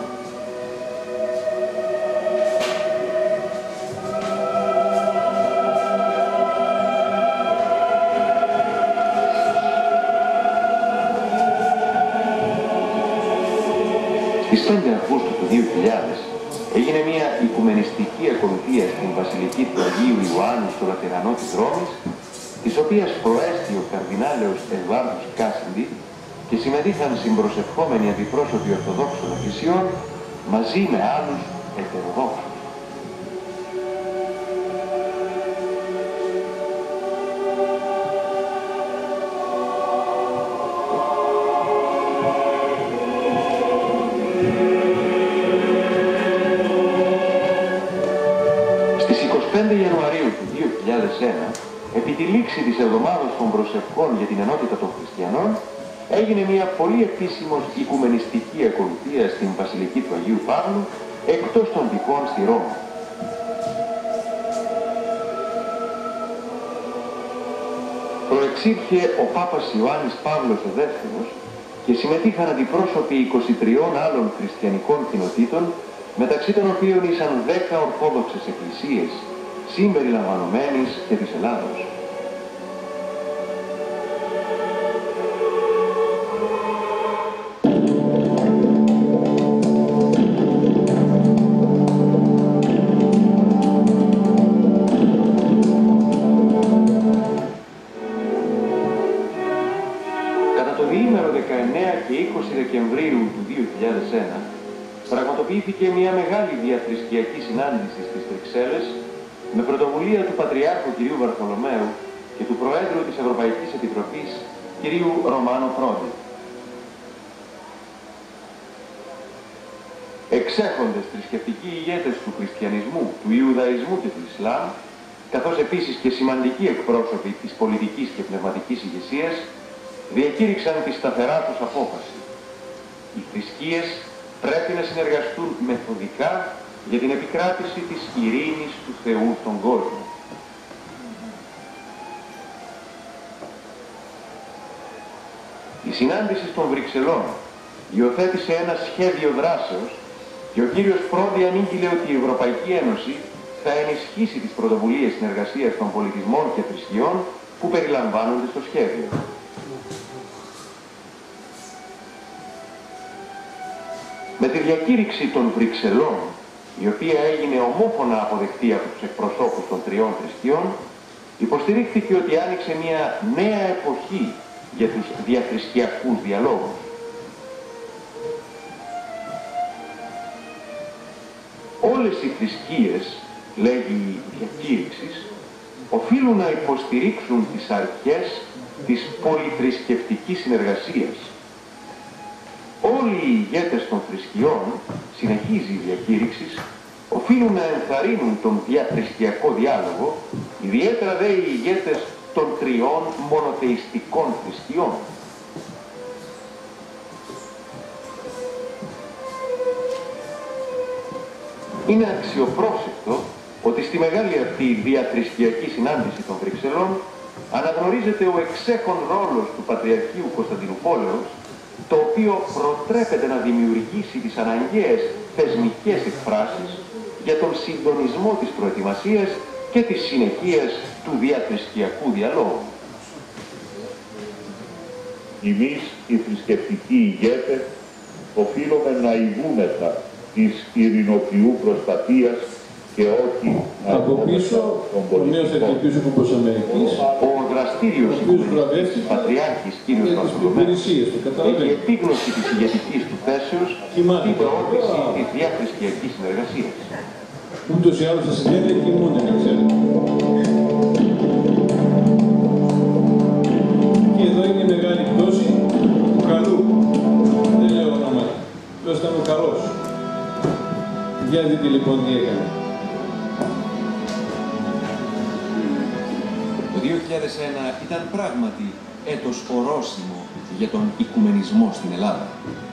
Στις πέντε Αυγούστου του δύο χιλιάδες έγινε μια οικουμενιστική ακολουθία στην Βασιλική του Αγίου Ιωάννου στο Λατερανό της Ρώμης, της οποίας προέστη ο καρδινάλεος Εδουάρδος Κάσιντι και συμμετείχαν συμπροσευχόμενοι αντιπρόσωποι Ορθοδόξων εκκλησιών μαζί με άλλους ετεροδόξους. Ιανουαρίου του δύο χιλιάδες ένα, επί τη λήξη της εβδομάδας των προσευχών για την ενότητα των χριστιανών, έγινε μια πολύ επίσημος οικουμενιστική ακολουθία στην Βασιλική του Αγίου Παύλου, εκτός των τυπών στη Ρώμη. Προεξήρχε ο Πάπας Ιωάννης Παύλος ο Δεύτερος και συμμετείχαν αντιπρόσωποι είκοσι τριών άλλων χριστιανικών κοινοτήτων, μεταξύ των οποίων ήσαν δέκα ορθόδοξες εκκλησίες, συμπεριλαμβανομένης και της Ελλάδος. Κατά το διήμερο δεκαεννέα και είκοσι Δεκεμβρίου του δύο χιλιάδες ένα, πραγματοποιήθηκε μια μεγάλη διαθρησκειακή συνάντηση στις Βρυξέλλες με πρωτοβουλία του Πατριάρχου κ. Βαρθολομαίου και του Προέδρου της Ευρωπαϊκής Επιτροπής κ. Ρωμάνο Πρόντι. Εξέχοντες θρησκευτικοί ηγέτες του χριστιανισμού, του Ιουδαϊσμού και του Ισλάμ, καθώς επίσης και σημαντικοί εκπρόσωποι της πολιτικής και πνευματικής ηγεσίας, διακήρυξαν τη σταθερά τους απόφαση. Οι θρησκείες πρέπει να συνεργαστούν μεθοδικά για την επικράτηση της ειρήνης του Θεού στον κόσμο. Η συνάντηση των Βρυξελών υιοθέτησε ένα σχέδιο δράσεως και ο κύριος Πρόντι ανήγγειλε ότι η Ευρωπαϊκή Ένωση θα ενισχύσει τις πρωτοβουλίες συνεργασίας των πολιτισμών και θρησκειών που περιλαμβάνονται στο σχέδιο. Με τη διακήρυξη των Βρυξελών, η οποία έγινε ομόφωνα αποδεκτή από τους εκπροσώπους των τριών θρησκειών, υποστηρίχθηκε ότι άνοιξε μια νέα εποχή για τους διαθρησκειακούς διαλόγους. Όλες οι θρησκείες, λέγει η διακήρυξη, οφείλουν να υποστηρίξουν τις αρχές της πολυθρησκευτικής συνεργασίας. Όλοι οι ηγέτες των θρησκειών, συνεχίζει η διακήρυξη, οφείλουν να ενθαρρύνουν τον διαθρησκειακό διάλογο, ιδιαίτερα δε οι ηγέτες των τριών μονοθεϊστικών θρησκειών. Είναι αξιοπρόσεκτο ότι στη μεγάλη αυτή διαθρησκειακή συνάντηση των Βρυξελών αναγνωρίζεται ο εξέχον ρόλος του Πατριαρχείου Κωνσταντινούπολεως, το οποίο προτρέπεται να δημιουργήσει τις αναγκαίες θεσμικές εκφράσεις για τον συντονισμό της προετοιμασίας και της συνεχείας του διαθρησκειακού διαλόγου. Εμείς οι θρησκευτικοί ηγέτες οφείλουμε να ηγούμεθα της ειρηνοποιού προσπαθίας και όχι να από πίσω, ο νέος Αρχιεπίσκοπος όπως Αμερικής, Ο δραστήριος της Πατριάρχης κ. Βαρθολομέου έχει επίγνωση της ηγετικής του θέσεως στην προώθηση της διαχριστιακής συνεργασίας. Ούτως ή άλλως τα συνέδρια κοιμούνται, να ξέρετε. Και εδώ είναι η μεγάλη πτώση του καλού. Δεν λέω όνομα. Ποιος ήταν ο καλός. Για δείτε λοιπόν τι έκανε. Το δύο χιλιάδες ένα ήταν πράγματι έτος ορόσημο για τον οικουμενισμό στην Ελλάδα.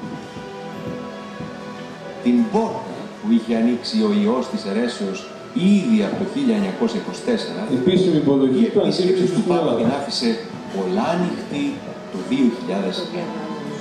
Την πόρτα που είχε ανοίξει ο ιός της αιρέσεως ήδη από το χίλια εννιακόσια είκοσι τέσσερα, η επίσημη υποδοχή του επίσκεψη του Πάπα την άφησε πολλά ανοιχτή το δύο χιλιάδες ένα.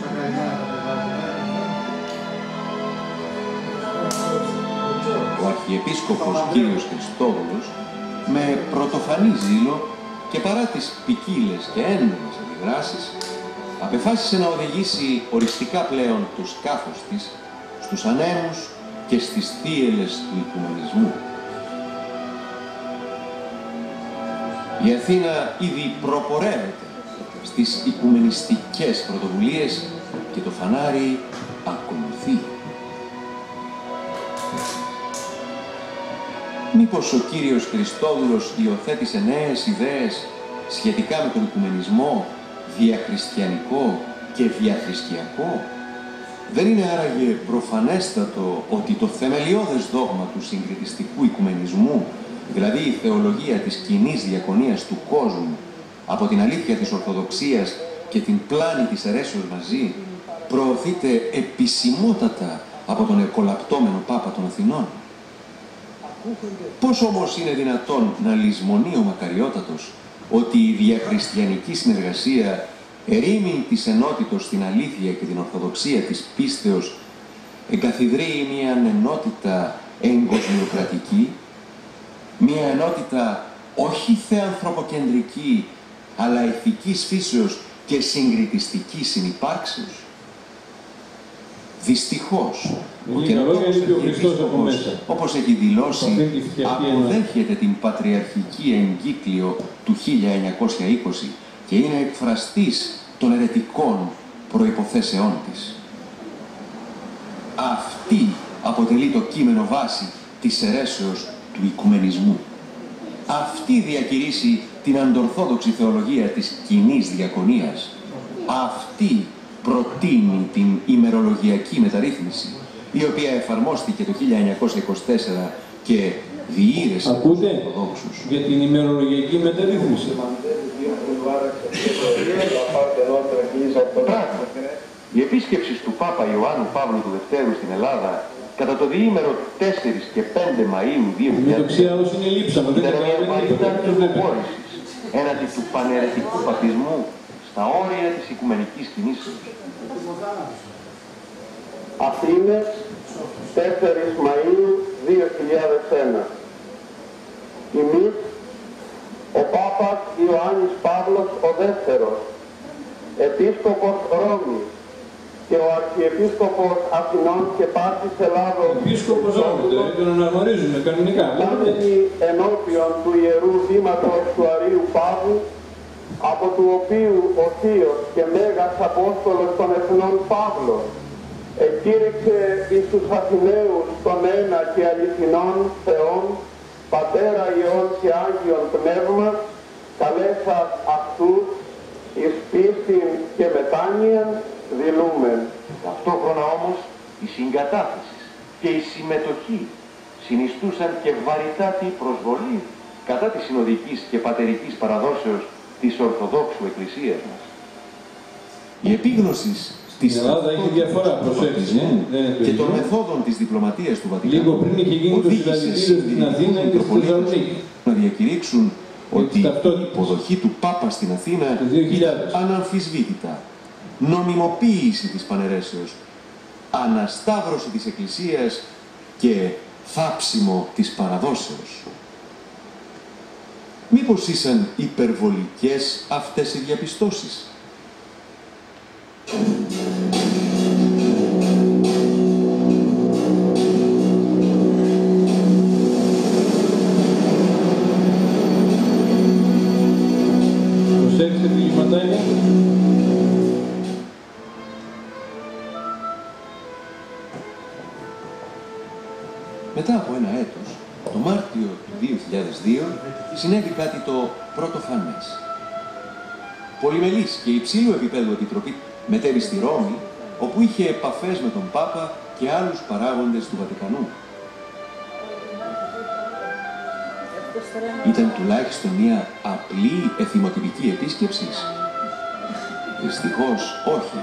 Ο Αρχιεπίσκοπος κύριος Χριστόδουλος, με πρωτοφανή ζήλο και παρά τις ποικίλες και έντονες αντιδράσεις, απεφάσισε να οδηγήσει οριστικά πλέον το σκάφος της στους ανέμους και στις θύελλες του οικουμενισμού. Η Αθήνα ήδη προπορεύεται στις οικουμενιστικές πρωτοβουλίες και το φανάρι ακολουθεί. Μήπως ο κύριος Χριστόδουλος υιοθέτησε νέες ιδέες σχετικά με τον οικουμενισμό, διαχριστιανικό και διαθρησκιακό? Δεν είναι άραγε προφανέστατο ότι το θεμελιώδες δόγμα του συγκριτιστικού οικουμενισμού, δηλαδή η θεολογία της κοινής διακονίας του κόσμου, από την αλήθεια της Ορθοδοξίας και την πλάνη της αιρέσεως μαζί, προωθείται επισημότατα από τον εκολαπτώμενο Πάπα των Αθηνών? Πώς όμως είναι δυνατόν να λησμονεί ο Μακαριότατος ότι η διακριστιανική συνεργασία, ερήμην της ενότητος στην αλήθεια και την ορθοδοξία της πίστεως, εγκαθιδρύει μια ενότητα εγκοσμιοκρατική, μια ενότητα όχι θεανθρωποκεντρική, αλλά ηθικής φύσεως και συγκριτιστικής συνυπάρξεως? Δυστυχώς, ο καινοτόμος Αρχιεπίσκοπος, όπως έχει δηλώσει, αποδέχεται την πατριαρχική εγκύκλιο του χίλια εννιακόσια είκοσι και είναι εκφραστής των αιρετικών προϋποθέσεών της. Αυτή αποτελεί το κείμενο βάση της αιρέσεως του οικουμενισμού. Αυτή διακηρύσει την αντορθόδοξη θεολογία της κοινής διακονίας. Αυτή προτείνει την ημερολογιακή μεταρρύθμιση, η οποία εφαρμόστηκε το χίλια εννιακόσια είκοσι τέσσερα και διήρεσε τους Ορθοδόξους. Για την ημερολογιακή μεταρρύθμιση. Η επίσκεψη του Πάπα Ιωάννου Παύλου του Δευτέρου στην Ελλάδα κατά το διήμερο τέσσερις και πέντε Μαΐου δύο χιλιάδες ήταν μια βαρύτητα υποχώρησης έναντι του παναιρετικού παπισμού στα όρια της οικουμενικής κινήσεως. Αθήνες, τέσσερις Μαΐου δύο χιλιάδες ένα. Ημείς, ο Πάπας Ιωάννης Παύλος ο Δεύτερος, Επίσκοπος Ρώμης και ο Αρχιεπίσκοπος Αθηνών και Πάτης Ελλάδος, Επίσκοπος Ρώμης, δεν τον αναγνωρίζουμε κανονικά. Λάμενοι ενώπιον του Ιερού Δήματος του Αρείου Παύλου, από του οποίου ο Θείος και Μέγας Απόστολος των Εθνών Παύλος εκήρυξε εις τους Αθηναίους τον ένα και αληθινόν Θεόν, Πατέρα Υιόν και Άγιον Πνεύμα, καλέσας αυτούς εις πίστην και μετάνοιαν δηλούμεν. Ταυτόχρονα όμως η συγκατάθεση και η συμμετοχή συνιστούσαν και βαρυτάτη προσβολή κατά της συνοδικής και πατερικής παραδόσεως της Ορθοδόξου Εκκλησίας μας. Η επίγνωση της Ελλάδα έχει διαφορά, προσέξτε, και των μεθόδων της διπλωματίας του Βατικανού λίγο πριν είχε γίνει το συλλαλητήριο στην Αθήνα και στη Θεσσαλονίκη να διακηρύξουν ότι η υποδοχή του Πάπα στην Αθήνα ήταν αναμφισβήτητα νομιμοποίηση της παναιρέσεως, ανασταύρωση της Εκκλησίας και θάψιμο της παραδόσεως. Μήπως ήσαν υπερβολικές αυτές οι διαπιστώσεις? Μετά από ένα έτος, το Μάρτιο του δύο χιλιάδες δύο, συνέβη κάτι το πρωτοφανές. Πολυμελής και υψηλού επίπεδου επιτροπή μετέβη στη Ρώμη, όπου είχε επαφές με τον Πάπα και άλλους παράγοντες του Βατικανού. Ήταν τουλάχιστον μια απλή εθιμοτυπική επίσκεψη? Δυστυχώς όχι.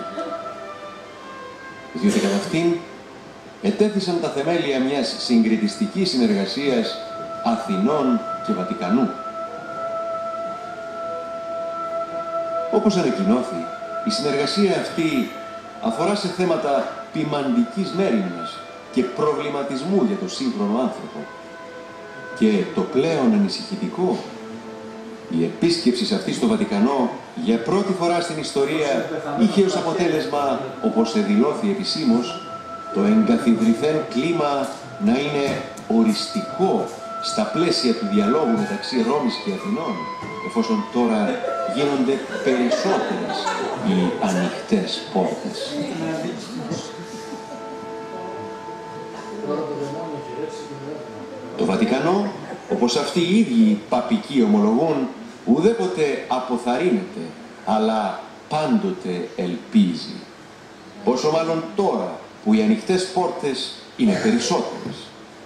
Διότι κατά αυτήν ετέθησαν τα θεμέλια μιας συγκριτιστικής συνεργασίας Αθηνών και Βατικανού. Όπως ανακοινώθη, η συνεργασία αυτή αφορά σε θέματα ποιμαντικής μέριμνας και προβληματισμού για το σύγχρονο άνθρωπο. Και το πλέον ανησυχητικό, η επίσκεψη αυτή στο Βατικανό για πρώτη φορά στην ιστορία είχε ως αποτέλεσμα, όπως εδηλώθη επισήμως, το εγκαθιδρυθέν κλίμα να είναι οριστικό στα πλαίσια του διαλόγου μεταξύ Ρώμης και Αθηνών, εφόσον τώρα γίνονται περισσότερες οι ανοιχτές πόρτες. Το Βατικανό, όπως αυτοί οι ίδιοι παπικοί ομολογούν, ουδέποτε αποθαρρύνεται, αλλά πάντοτε ελπίζει. Πόσο μάλλον τώρα που οι ανοιχτές πόρτες είναι περισσότερες.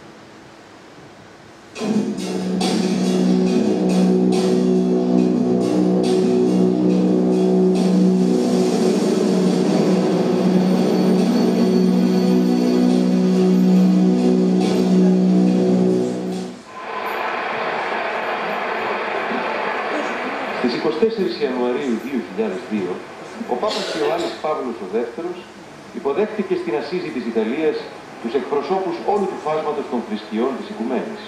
Στις εικοστή τέταρτη Ιανουαρίου δύο χιλιάδες δύο, ο Πάπας Ιωάννης Παύλος ο Δεύτερος υποδέχτηκε στην Ασσίζη της Ιταλίας τους εκπροσώπους όλου του φάσματος των θρησκειών της Οικουμένης.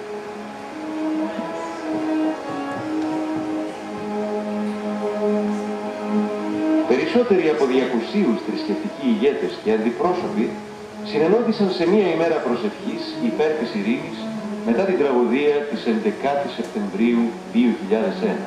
Περισσότεροι από διακουσίους θρησκευτικοί ηγέτες και αντιπρόσωποι συνενώθησαν σε μία ημέρα προσευχής υπέρ της ειρήνης μετά την τραγωδία της έντεκα Σεπτεμβρίου δύο χιλιάδες ένα.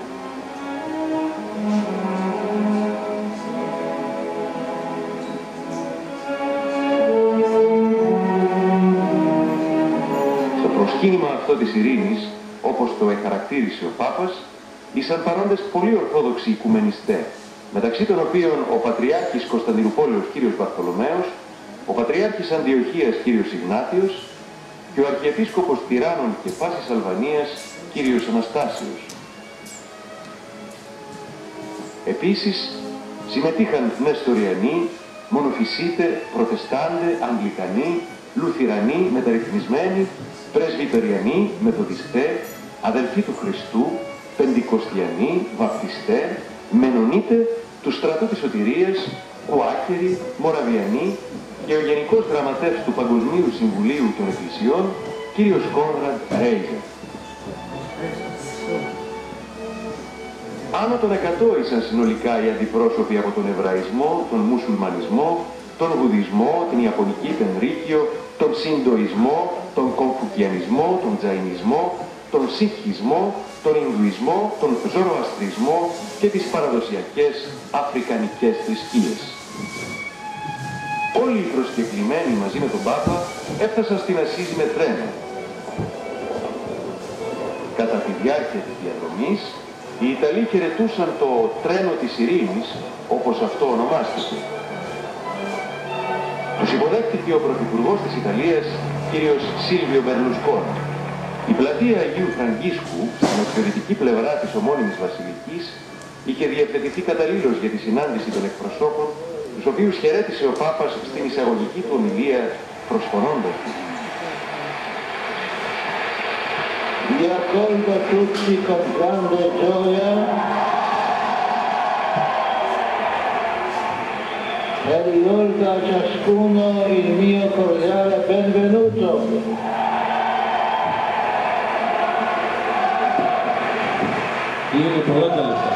Στο προσκύνημα αυτό της ειρήνης, όπως το εχαρακτήρισε ο Πάπας, ήσαν παρόντες πολύ ορθόδοξοι οικουμενιστές, μεταξύ των οποίων ο Πατριάρχης Κωνσταντινούπολεως κ. Βαρθολομαίος, ο Πατριάρχης Αντιοχίας κ. Ιγνάτιος και ο Αρχιεπίσκοπος Τυράννων και Πάσης Αλβανίας κ. Αναστάσιος. Επίσης, συμμετείχαν Νεστοριανοί, Μονοφυσίτε, Προτεστάντε, Αγγλικανοί, Λουθυρανοί, Μεταρρυθμισμένοι, Πρεσβυτεριανοί, Μεθοδιστέ, Αδελφοί του Χριστού, Πεντηκοστιανοί, Βαπτιστέ, Μενονίτε, του στρατού της Σωτηρίας, Κουάκεροι, Μοραβιανοί και ο Γενικός Γραμματεύς του Παγκοσμίου Συμβουλίου των Εκκλησιών, κ. Κόνραντ Ρέιζερ. Άνω των εκατό ήσαν συνολικά οι αντιπρόσωποι από τον Εβραϊσμό, τον Μουσουλμανισμό, τον Βουδισμό, την Ιαπωνική Πενρίκιο, τον Σιντοϊσμό, τον Κομφουκιανισμό, τον Τζαϊνισμό, τον Σικχισμό, τον Ινδουισμό, τον Ζωροαστρισμό και τις παραδοσιακές αφρικανικές θρησκείες. Όλοι οι προσκεκλημένοι μαζί με τον Πάπα έφτασαν στην Ασσίζη με τρένο. Κατά τη διάρκεια της διαδρομής, οι Ιταλοί χαιρετούσαν το τρένο της ειρήνης, όπως αυτό ονομάστηκε. Τους υποδέχτηκε ο Πρωθυπουργός της Ιταλίας, κύριος Σίλβιο Μπερλουσκόνη. Η πλατεία Αγίου Φραγκίσκου, στην εξωτερική πλευρά της ομώνυμης Βασιλικής, είχε διευθετηθεί καταλήλως για τη συνάντηση των εκπροσώπων, τους οποίους χαιρέτησε ο Πάπας στην εισαγωγική του ομιλία προσφωνώντας του. Vi accolgo tutti con grande gioia e rivolgo a ciascuno il mio cordiale benvenuto. Είναι πολλά τα λεφτά.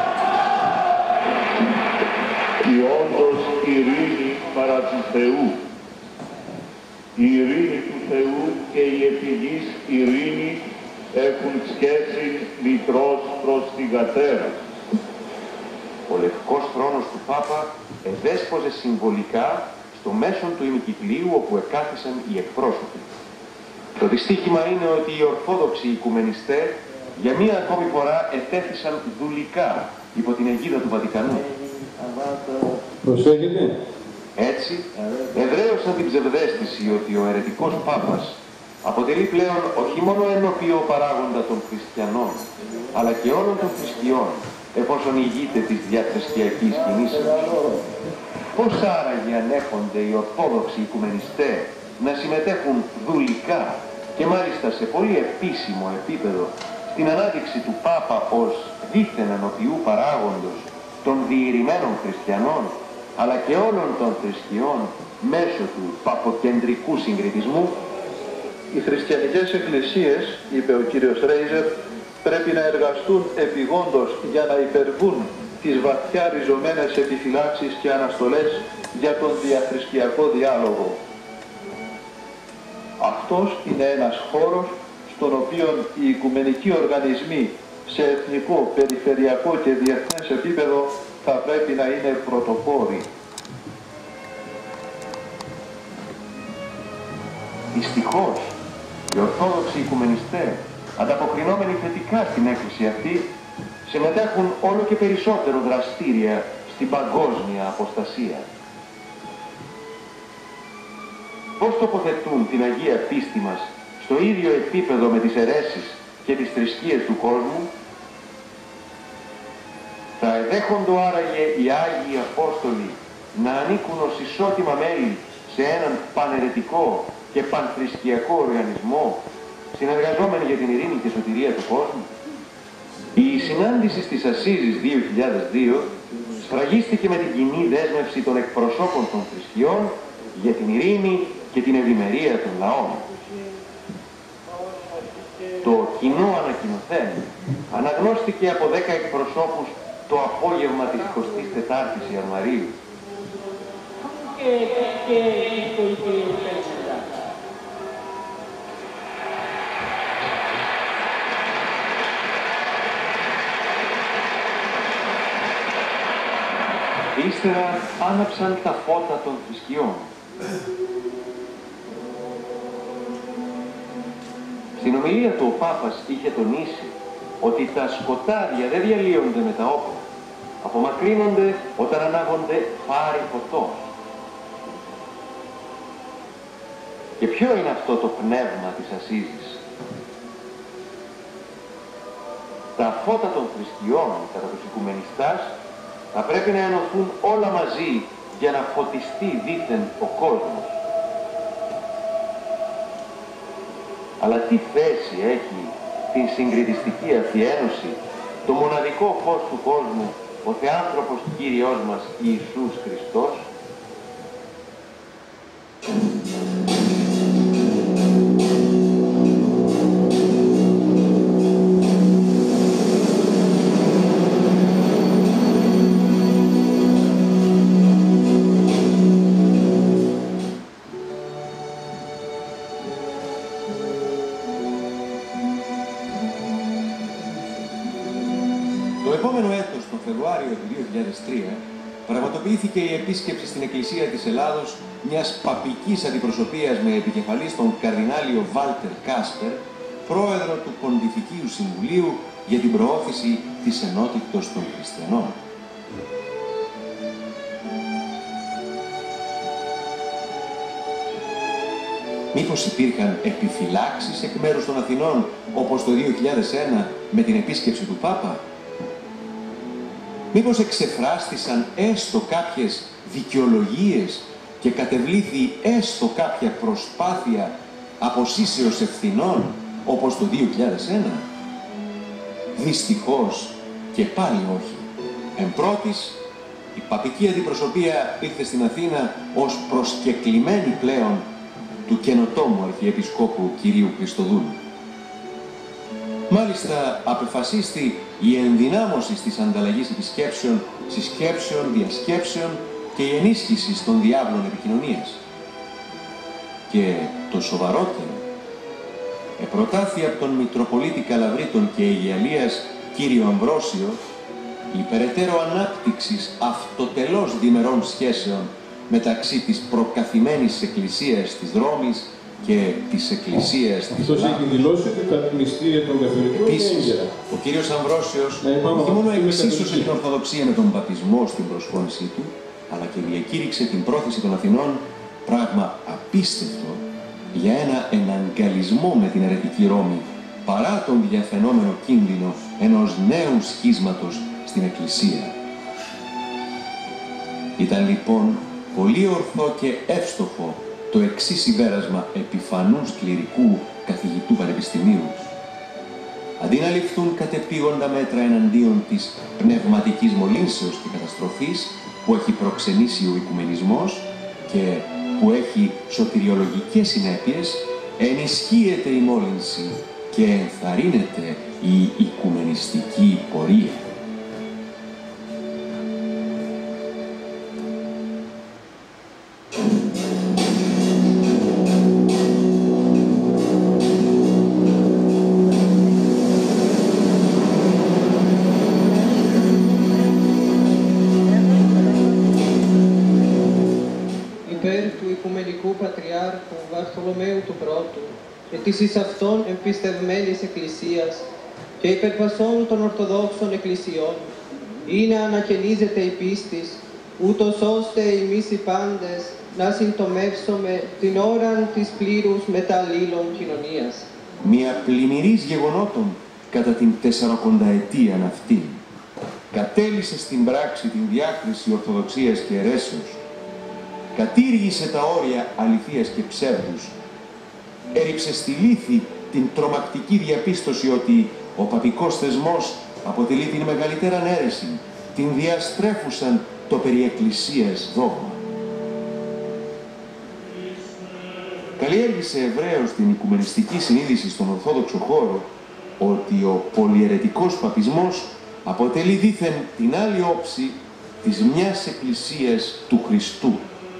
Η όντως ειρήνη παρά του Θεού. Η ειρήνη του Θεού και η επιγής ειρήνη έχουν σχέση μητρός προς την κατέρα. Ο λευκός θρόνος του Πάπα εδέσποζε συμβολικά στο μέσον του ημικυκλίου όπου εκάθισαν οι εκπρόσωποι. Το δυστύχημα είναι ότι οι Ορθόδοξοι οικουμενιστές για μία ακόμη φορά ετέθησαν δουλικά υπό την αιγίδα του Βατικανού. Προσέχετε. Έτσι, εδραίωσαν την ψευδαίσθηση ότι ο αιρετικός Πάπας αποτελεί πλέον όχι μόνο ενώπιο παράγοντα των χριστιανών, αλλά και όλων των θρησκειών, εφόσον ηγείται της διαθρησκειακής κινήσεως. Πώς άραγε ανέχονται οι Ορθόδοξοι οικουμενιστές να συμμετέχουν δουλικά και μάλιστα σε πολύ επίσημο επίπεδο στην ανάδειξη του Πάπα ως δίθεν ενωπιού παράγοντος των διηρημένων χριστιανών, αλλά και όλων των θρησκειών μέσω του παποκεντρικού συγκριτισμού? Οι χριστιανικές εκκλησίες, είπε ο κύριος Ρέιζερ, πρέπει να εργαστούν επιγόντως για να υπερβούν τις βαθιά ριζωμένες επιφυλάξεις και αναστολές για τον διαθρησκειακό διάλογο. Αυτός είναι ένας χώρος στον οποίο οι οικουμενικοί οργανισμοί σε εθνικό, περιφερειακό και διεθνές επίπεδο θα πρέπει να είναι πρωτοπόροι. Δυστυχώς, οι Ορθόδοξοι οικουμενιστές, ανταποκρινόμενοι θετικά στην έκκληση αυτή, συμμετέχουν όλο και περισσότερο δραστήρια στην παγκόσμια αποστασία. Πώς τοποθετούν την Αγία πίστη μας στο ίδιο επίπεδο με τις αιρέσεις και τις θρησκείες του κόσμου? Θα εδέχοντο άραγε οι Άγιοι Απόστολοι να ανήκουν ως ισότιμα μέλη σε έναν παναιρετικό και πανθρησκειακό οργανισμό, συνεργαζόμενοι για την ειρήνη και σωτηρία του κόσμου? Η συνάντηση της Ασσίζης δύο χιλιάδες δύο σφραγίστηκε με την κοινή δέσμευση των εκπροσώπων των θρησκειών για την ειρήνη και την ευημερία των λαών. Το κοινό ανακοινωθέν αναγνώστηκε από δέκα εκπροσώπους το απόγευμα της εικοστής τετάρτης Ιανουαρίου. Ύστερα άναψαν τα φώτα των θρησκειών. Στην ομιλία του ο Πάπας είχε τονίσει ότι τα σκοτάδια δεν διαλύονται με τα όπλα, απομακρύνονται όταν ανάγονται φάροι φωτός. Και ποιο είναι αυτό το πνεύμα της Ασσίζης? Τα φώτα των θρησκειών κατά τους οικουμενιστάς θα πρέπει να ενωθούν όλα μαζί για να φωτιστεί δήθεν ο κόσμος. Αλλά τι θέση έχει την συγκριτιστική αυτή ένωση, το μοναδικό φως του κόσμου, ο Θεάνθρωπος Κύριος μας Ιησούς Χριστός? Το επόμενο έτος, τον Φεβρουάριο του δύο χιλιάδες τρία, πραγματοποιήθηκε η επίσκεψη στην Εκκλησία της Ελλάδος μιας παπικής αντιπροσωπείας με επικεφαλής τον καρδινάλιο Βάλτερ Κάσπερ, πρόεδρο του Ποντιφικίου Συμβουλίου για την προώθηση της ενότητος των χριστιανών. Μήπως υπήρχαν επιφυλάξεις εκ μέρους των Αθηνών, όπως το δύο χιλιάδες ένα με την επίσκεψη του Πάπα? Μήπως εξεφράστησαν έστω κάποιες δικαιολογίες και κατεβλήθη έστω κάποια προσπάθεια αποσύσεως ευθυνών, όπως το δύο χιλιάδες ένα? Δυστυχώς και πάλι όχι. Εν πρώτης, η παπική αντιπροσωπεία ήρθε στην Αθήνα ως προσκεκλημένη πλέον του καινοτόμου Αρχιεπισκόπου κυρίου Χριστοδούλου. Μάλιστα, απεφασίστη η ενδυνάμωση της ανταλλαγής επισκέψεων, συσκέψεων, διασκέψεων και η ενίσχυση των διάβλων επικοινωνίας. Και το σοβαρότερο, επροτάθη από τον Μητροπολίτη Καλαβρίτων και Αιγιαλίας κύριο Αμβρόσιο η περαιτέρω ανάπτυξης αυτοτελώς διμερών σχέσεων μεταξύ της προκαθημένης εκκλησίας της Ρώμης και της Εκκλησίας της Αυτός έχει δηλώσει ότι τα μυστήρια των καθολικών είναι έγκαιρα. Ο κύριος Αμβρόσιος όχι μόνο εξίσωσε την Ορθοδοξία με τον βαπτισμό στην προσφώνησή του, αλλά και διακήρυξε την πρόθεση των Αθηνών, πράγμα απίστευτο, για ένα εναγκαλισμό με την αιρετική Ρώμη, παρά τον διαφαινόμενο κίνδυνο ενός νέου σχίσματος στην Εκκλησία. Ήταν λοιπόν πολύ ορθό και εύστοχο το εξής συμπέρασμα επιφανούς κληρικού καθηγητού πανεπιστημίου. Αντί να ληφθούν κατεπήγοντα μέτρα εναντίον της πνευματικής μολύνσεως και καταστροφής που έχει προξενήσει ο οικουμενισμός και που έχει σωτηριολογικές συνέπειες, ενισχύεται η μόλυνση και ενθαρρύνεται η οικουμενιστική πορεία. Πατριάρχου Βαρθολομαίου του Πρώτου και της εις αυτόν εμπιστευμένης Εκκλησίας και υπερπασών των Ορθοδόξων Εκκλησιών είναι ανακαινίζεται η πίστης, ούτως ώστε εμείς οι πάντες να συντομεύσουμε την ώρα της πλήρους μεταλλήλων κοινωνίας. Μια πλημμυρής γεγονότων κατά την τεσσαρακονταετίαν αυτήν κατέλησε στην πράξη την διάκριση Ορθοδοξίας και αιρέσεως, κατήργησε τα όρια αληθείας και ψεύδους, έριψε στη λύθη την τρομακτική διαπίστωση ότι ο παπικός θεσμός αποτελεί την μεγαλύτεραν αίρεση, την διαστρέφουσαν το περί εκκλησίας δόγμα. Καλλιέργησε ευρέως την οικουμενιστική συνείδηση στον Ορθόδοξο χώρο ότι ο πολυαιρετικός παπισμός αποτελεί δήθεν την άλλη όψη της μιας εκκλησίας του Χριστού.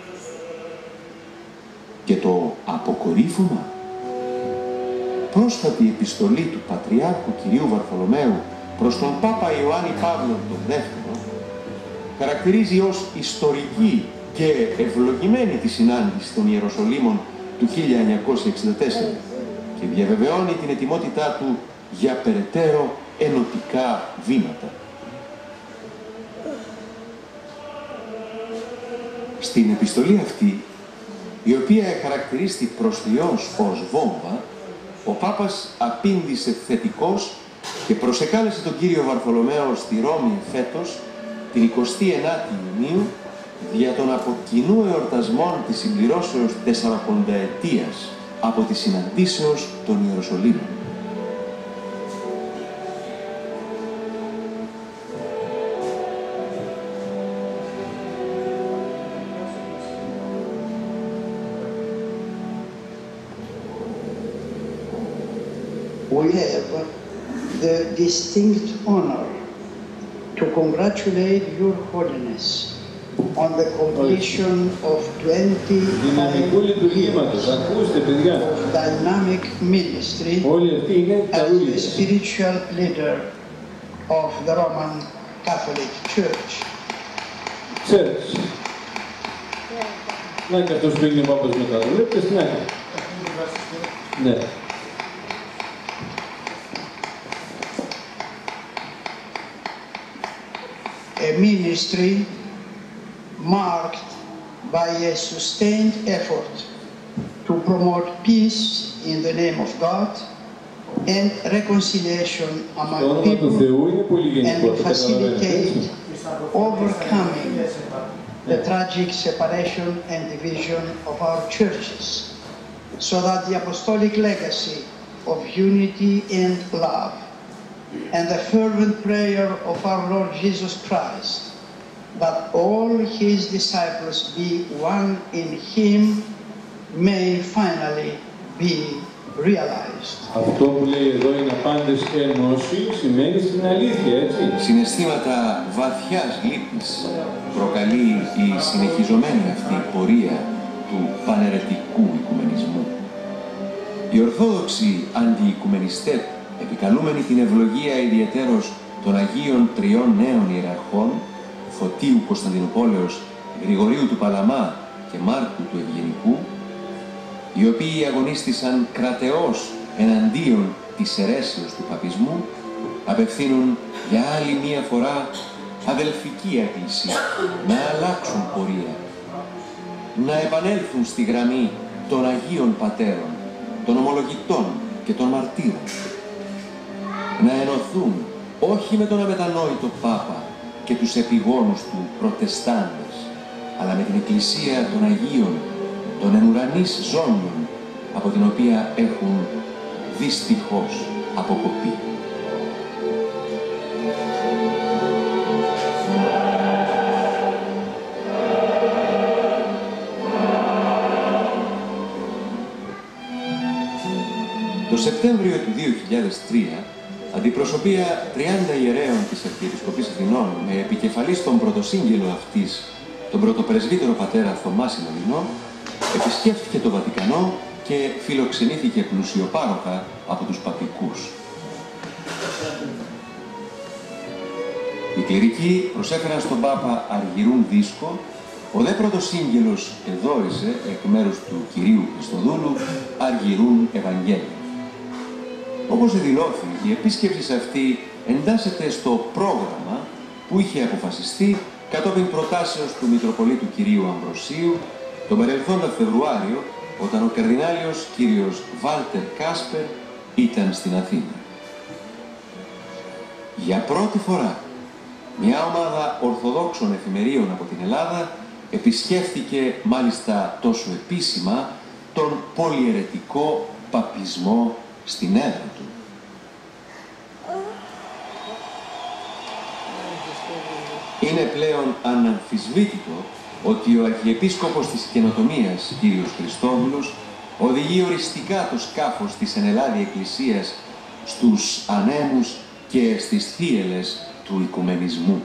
Και το αποκορύφωμα, πρόσφατη επιστολή του Πατριάρχου κυρίου Βαρθολομαίου προς τον Πάπα Ιωάννη Παύλον τον Δεύτερο, χαρακτηρίζει ως ιστορική και ευλογημένη τη συνάντηση των Ιεροσολύμων του χίλια εννιακόσια εξήντα τέσσερα και διαβεβαιώνει την ετοιμότητά του για περαιτέρω ενωτικά βήματα. Στην επιστολή αυτή, η οποία χαρακτηρίστη προσφυλιώς ως βόμβα, ο Πάπας απήντησε θετικός και προσεκάλεσε τον κύριο Βαρθολομαίο στη Ρώμη φέτος, την εικοστή ενάτη Ιουνίου, δια των από κοινού εορτασμών της συμπληρώσεως τεσσαρακονταετίας από τη συναντήσεως των Ιεροσολύμων. We have the distinct honor to congratulate Your Holiness on the completion of twenty-five years of dynamic ministry as the spiritual leader of the Roman Catholic Church. Church. Να και αυτός που είναι ο Πάπας μετά, βλέπετε στην άκρη. Ναι. A ministry marked by a sustained effort to promote peace in the name of God and reconciliation among people and facilitate overcoming the tragic separation and division of our churches, so that the apostolic legacy of unity and love and the fervent prayer of our Lord Jesus Christ, that all his disciples be one in him, may finally be realized. Αυτό που λέει εδώ είναι απάντηση ενώση, σημαίνει στην αλήθεια, έτσι. Συναισθήματα βαθιάς λύπης προκαλεί η συνεχιζομένη αυτή πορεία του παναιρετικού οικουμενισμού. Οι Ορθόδοξοι αντιοικουμενιστές, επικαλούμενοι την ευλογία ιδιαιτέρως των Αγίων Τριών Νέων Ιεραρχών, Φωτίου Κωνσταντινούπολεως, Γρηγορίου του Παλαμά και Μάρκου του Ευγενικού, οι οποίοι αγωνίστησαν κρατεώς εναντίον της αιρέσεως του παπισμού, απευθύνουν για άλλη μία φορά αδελφική έκκληση να αλλάξουν πορεία, να επανέλθουν στη γραμμή των Αγίων Πατέρων, των ομολογητών και των μαρτύρων, να ενωθούν όχι με τον αμετανόητο Πάπα και τους επιγόνους του προτεστάντες, αλλά με την Εκκλησία των Αγίων, των εν ουρανής ζώνιων, από την οποία έχουν δυστυχώς αποκοπεί. Το Σεπτέμβριο του δύο χιλιάδες τρία, αντιπροσωπεία τριάντα ιερέων της Αρχιεπισκοπής Αθηνών, με επικεφαλής τον πρωτοσύγγελο αυτής, τον πρωτοπρεσβύτερο πατέρα Θωμά Συνοδεινό, επισκέφθηκε το Βατικανό και φιλοξενήθηκε πλουσιοπάροχα από τους παπικούς. Οι κληρικοί προσέφεραν στον Πάπα αργυρούν δίσκο, ο δε πρωτοσύγγελος εδόρισε εκ μέρους του Κυρίου Χριστοδούλου αργυρούν Ευαγγέλιο. Όπως δηλώθη, η επίσκεψη αυτή εντάσσεται στο πρόγραμμα που είχε αποφασιστεί κατόπιν προτάσεως του Μητροπολίτου Κυρίου Αμβροσίου τον παρελθόντα Φεβρουάριο, όταν ο καρδινάλιος κύριος Βάλτερ Κάσπερ ήταν στην Αθήνα. Για πρώτη φορά, μια ομάδα ορθοδόξων εφημερίων από την Ελλάδα επισκέφθηκε μάλιστα τόσο επίσημα τον πολυαιρετικό παπισμό στην έδρα του. Είναι πλέον αναμφισβήτητο ότι ο Αρχιεπίσκοπος της Καινοτομίας, κύριος Χριστόδουλος, οδηγεί οριστικά το σκάφος της ενελάδη Εκκλησίας στους ανέμους και στις θύελες του οικουμενισμού.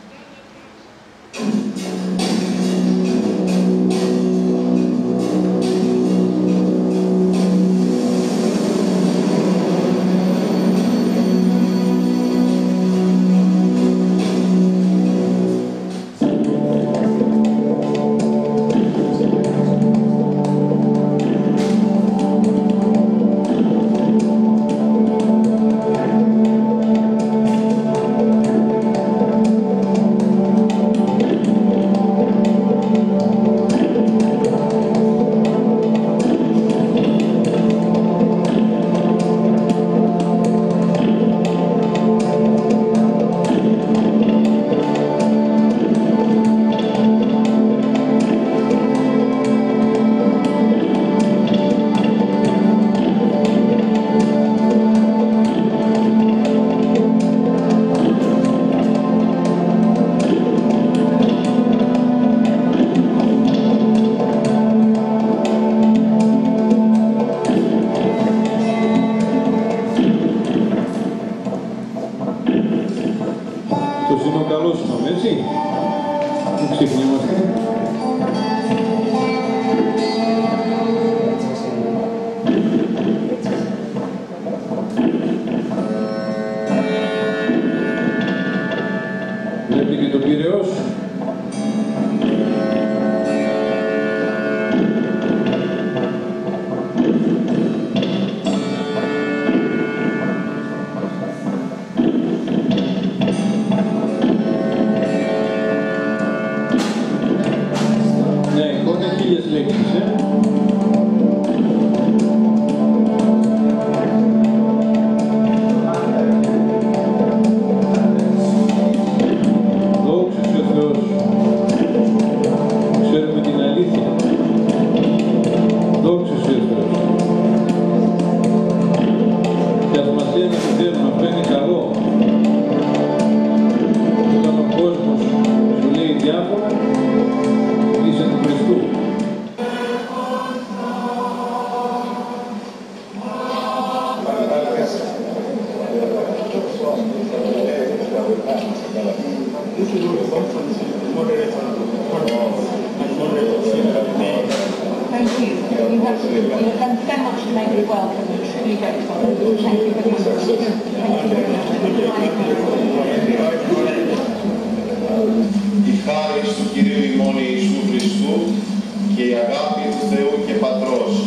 Η χάρις του Κυρίου ημών Ιησού Χριστού και η αγάπη του Θεού και Πατρός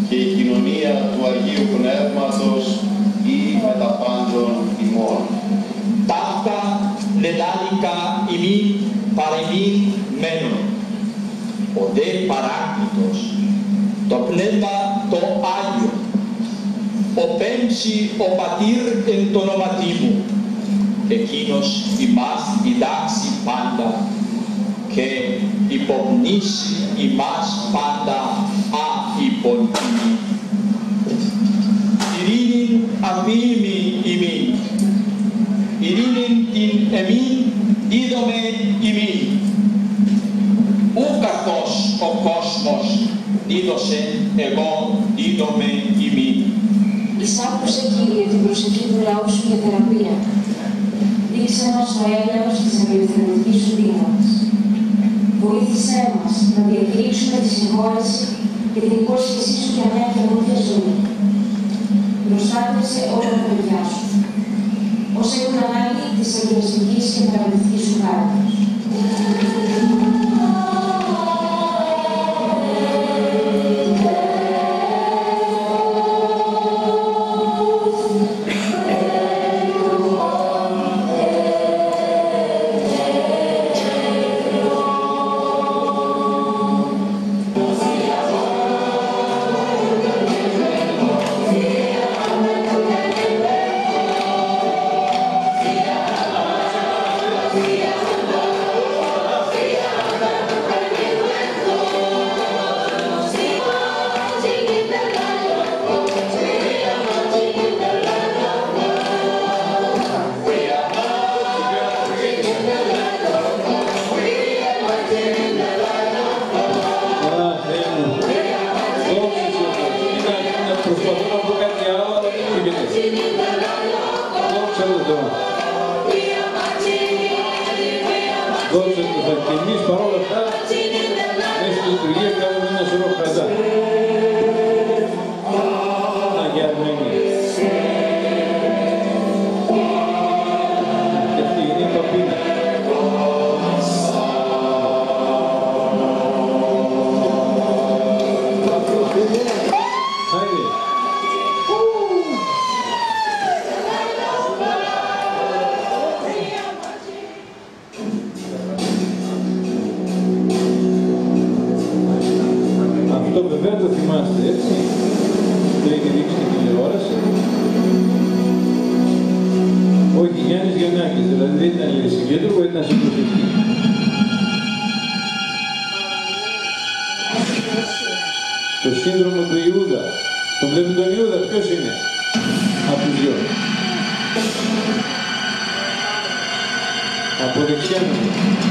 και η κοινωνία του Αγίου Πνεύματος ή με τα πάντων ημών. Ταύτα λελάλικα ημίν παρεμίν μένων. Ο δε Παράκλητος, το Πνεύμα το Άγιο, ο πέμψη ο Πατήρ εν το όνοματί μου, εκείνος ημάς διδάξει πάντα και υπομνήσει ημάς πάντα α υπονημή. Ειρήνην αφήμη ημίν, ειρήνην την εμήν δίδομαι ημίν. Ου καθώς ο κόσμος δίδωσε, εγώ δίδομαι ημίν. Εισάκουσε, Κύριε, την προσευχή του λαού σου για θεραπεία. Δείξε μας το έλεος της απελευθερωτικής σου δύναμης. Βοήθησέ μας να διακηρύξουμε τη συγχώρεση και την υπόσχεσή σου για μια καινούργια ζωή. Προστάτευσε όλα τα παιδιά σου, όσα έχουν ανάγκη της αγιαστικής και θεραπευτικής σου χάριτας. Το σύνδρομο του Ιούδα. Τον βλέπει τον Ιούδα, ποιος είναι από τους δυο. Από δεξιά μου.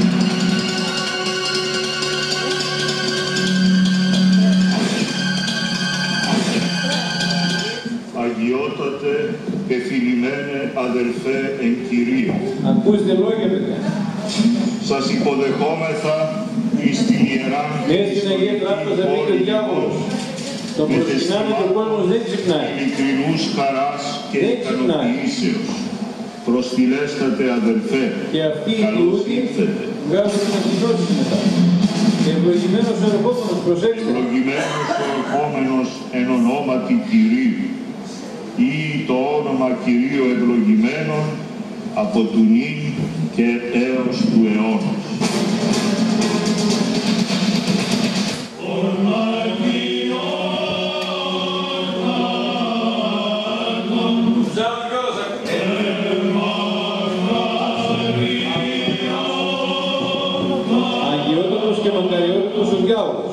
Αγιότατε και φιλημένε αδελφέ εν Κυρίω. Ακούστε λόγια, παιδιά. Σας υποδεχόμεθα εις την Ιερά το προσκυνάμε και ο κόσμος δεν ξυπνάει. Ειλικρινούς χαράς και ικανοποιήσεως. Προστιλέστατε αδελφέ. Και αυτοί οι Ιούδοι βγάζουν να συντώσεις μετά. Και ευλογημένος ο ερχόμενος, προσέξτε. Ευλογημένος ο ερχόμενος εν ονόματι Κυρίου ή το όνομα Κυρίου ευλογημένων από του νυν και έως του αιώνος. Αγιότατος και μακαριότατος ο διάολος.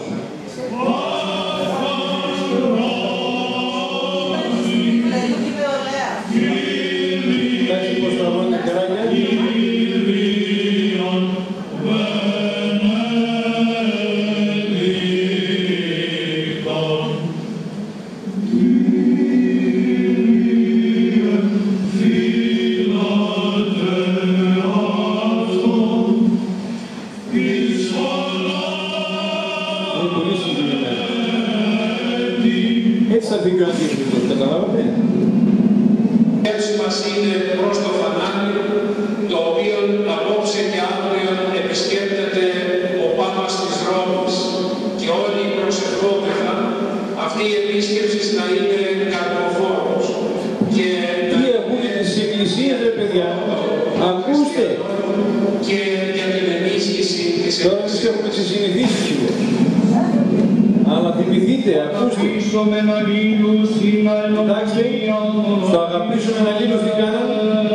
Κοιτάξτε πως τραβάνε καράκια. Έτσι θα φύγει ο αντίθετος, καταλάβατε. Έτσι μας είναι προς το φανάρι, το οποίο απόψε και αύριο επισκέπτεται ο Πάπας της Ρώμης και όλοι προσευχόμεθα αυτή η επίσκεψη να είναι καρποφόρος. Και τι ακούτε τις εκκλησίες, ρε παιδιά, ακούστε. Και για την ενίσχυση της εκκλησίας. Τώρα τις έχουμε ξεσυνηθίσει λίγο. Αλλά θυμηθείτε, ακούστε. Κοιτάξτε, στο αγαπήσουμε να λύνους τι κάναμε.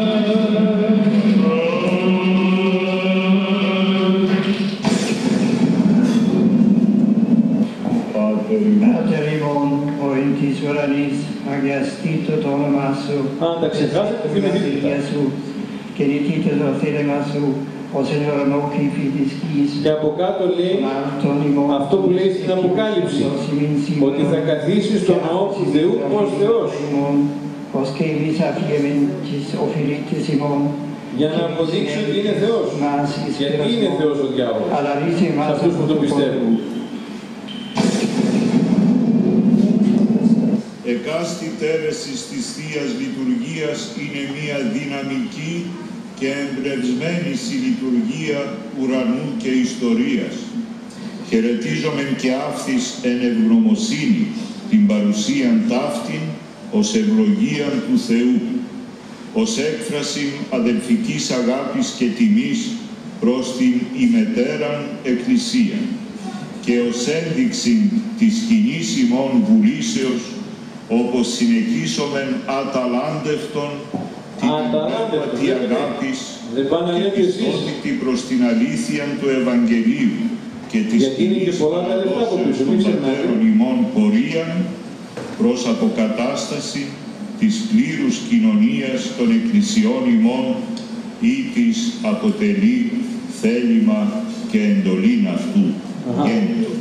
Pater imon, o in tis uranis, agiastito to όνομά σου, αν τα ξεχάσετε, θυμηθείτε. Και νητείτε το θέλημα σου, ως εν ουρανό κρύφη της γης. Και από κάτω λέει αυτό που λέει στην Αποκάλυψη, ότι θα καθίσει στον ναό του Θεού ως Θεός. Ως και εμείς αφιέμεν της οφειλήτης ημών, για να αποδείξει ότι είναι Θεός. Γιατί είναι Θεός ο διάβολος, σε αυτούς που το πιστεύουν. Εκάστη τέρεσης της Θείας Λειτουργίας είναι μια δυναμική και εμπνευσμένη λειτουργία ουρανού και ιστορίας. Χαιρετίζομεν και αύθης εν ευγνωμοσύνη την παρουσίαν ταύτην ως ευλογίαν του Θεού, ως έκφραση αδελφικής αγάπης και τιμής προς την ημετέραν Εκκλησία και ως ένδειξη της κοινής ημών βουλήσεως, όπως συνεχίσομεν αταλάντευτον την υπέρβατη αγάπης και πιστότητα προς την αλήθεια του Ευαγγελίου και της κοινής παραδόσεως των πατέρων ημών πορείαν προς αποκατάσταση της πλήρους κοινωνίας των εκκλησιών ημών, ή της αποτελεί θέλημα και εντολήν αυτού. Γέντο.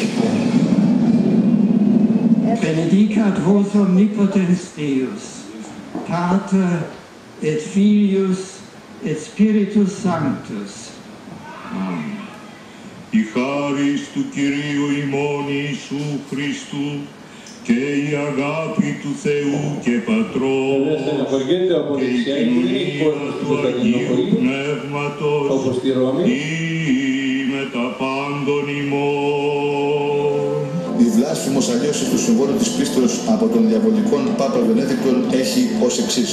Benedicat vos omnipotens Deus, Pater et Filius et Spiritus Sanctus. Η χάρις του Κυρίου ημών Ιησού Χριστού και η αγάπη του Θεού και Πατρός και η κοινωνία του Αγίου Πνεύματος ή με τα πάντων ημών. Η βλάσφημος αλλίωση του συμβόλου της πίστεως από τον διαβολικών Πάπα Βενέδικτον έχει ως εξής.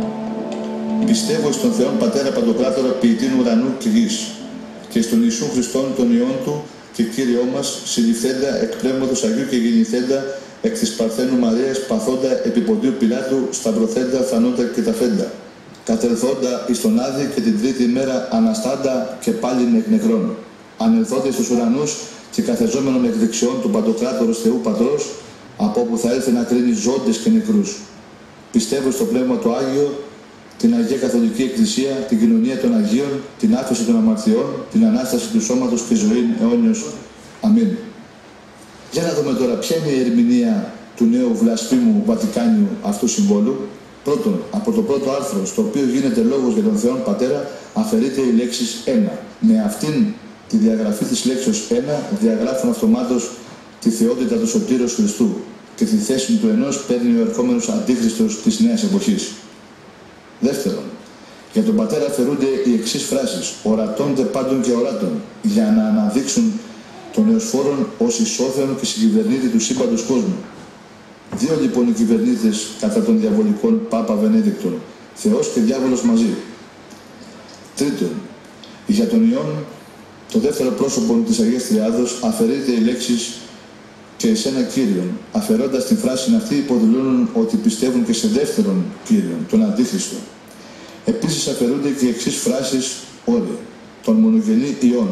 Πιστεύω στον Θεόν Πατέρα Παντοκράτορα ποιητήν ουρανού και γης και στον Ιησού Χριστόν τον Υιόν Του και Κύριό μας, συλληφθέντα εκ πνεύματος Αγίου και γεννηθέντα εκ της Παρθένου Μαρίας, παθόντα επί Ποντίου Πιλάτου, σταυρωθέντα, θανόντα και ταφέντα, κατελθόντα εις τον Άδη και την τρίτη ημέρα αναστάντα και πάλιν εκ νεκρών, ανελθόντα στους ουρανούς και καθεζόμενον εκ δεξιών του Παντοκράτορος Θεού Πατρός, από όπου θα έλθει να κρίνει ζώντες και νεκρούς. Πιστεύω στο Πνεύμα το Άγιο, την Αγία Καθολική Εκκλησία, την κοινωνία των Αγίων, την άφεση των αμαρτιών, την Ανάσταση του σώματος και ζωή αιώνιος. Αμήν. Για να δούμε τώρα ποια είναι η ερμηνεία του νέου βλασφήμου Βατικάνιου αυτού συμβόλου. Πρώτον, από το πρώτο άρθρο, στο οποίο γίνεται λόγος για τον Θεόν Πατέρα, αφαιρείται η λέξη ένα. Με αυτήν τη διαγραφή της λέξεως ένα διαγράφουν αυτομάτως τη θεότητα του Σωτήρος Χριστού και τη θέση του ενός παίρνει ο ερχόμενος Αντίχριστος της νέας εποχής. Δεύτερον, για τον Πατέρα αφαιρούνται οι εξής φράσεις «ορατώνται πάντων και οράτων» για να αναδείξουν τον Εωσφόρον ως ισόθεον και συγκυβερνήτη του σύμπαντος κόσμου. Δύο λοιπόν οι κυβερνήτες κατά των διαβολικών Πάπα Βενέδικτον, Θεός και διάβολος μαζί. Τρίτον, για τον Υιόν, το δεύτερο πρόσωπο της Αγίας Τριάδος, αφαιρείται οι λέξεις «και εσένα Κύριον», αφαιρώντας την φράση αυτή υποδηλώνουν ότι πιστεύουν και σε δεύτερον Κύριον, τον Αντίχριστο. Επίσης αφαιρούνται και οι εξής φράσεις όλοι, τον μονογενή Υιόν,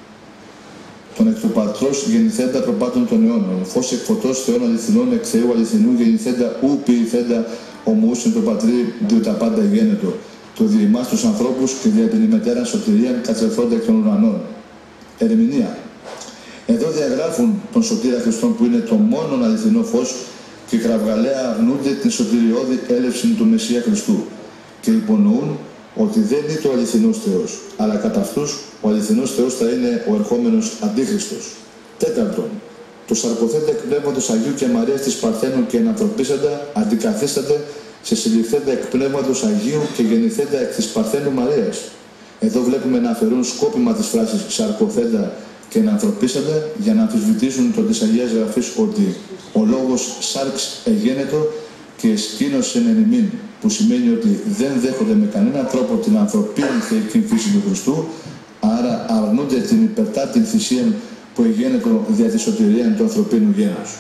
τον εκ του Πατρός γεννηθέντα προπάτων των αιώνων, φως εκ φωτός Θεών αληθινών εκ Θεού αληθινού γεννηθέντα ου ποιηθέντα ομοούσιν το Πατρί διότι τα πάντα γένετο, το δι' εμάς τους ανθρώπους και δια την ημετέραν σωτηρίαν κατρεφθόντα εκ των ουρανών. Ερμηνεία. Εδώ διαγράφουν τον Σωτήρα Χριστόν που είναι το μόνον αληθινό φως και κραυγαλαία αρνούνται την σωτηριώδη έλευση του Μεσσία Χριστού και υπονοούν ότι δεν είναι το αληθινός Θεός, αλλά κατά αυτούς ο αληθινός Θεός θα είναι ο ερχόμενος Αντίχριστος. Τέταρτον, το σαρκοθέντα εκ πνεύματος Αγίου και Μαρίας της Παρθένου και ενανθρωπίσαντα αντικαθίσταται σε συλληφθέντα εκ πνεύματος Αγίου και γεννηθέντα εκ της Παρθένου Μαρίας. Εδώ βλέπουμε να αφαιρούν σκόπιμα τις φράσεις σαρκοθέντα και ενανθρωπίσαντα για να αμφισβητήσουν το της Αγίας Γραφής ότι ο λόγος σάρξ εγένετο και σκήνωσεν εν ημίν, που σημαίνει ότι δεν δέχονται με κανέναν τρόπο την ανθρωπίνη θεϊκή φύση του Χριστού, άρα αρνούνται την υπερτάτην θυσία που εγένετο δια τη σωτηρία του ανθρωπίνου γένους.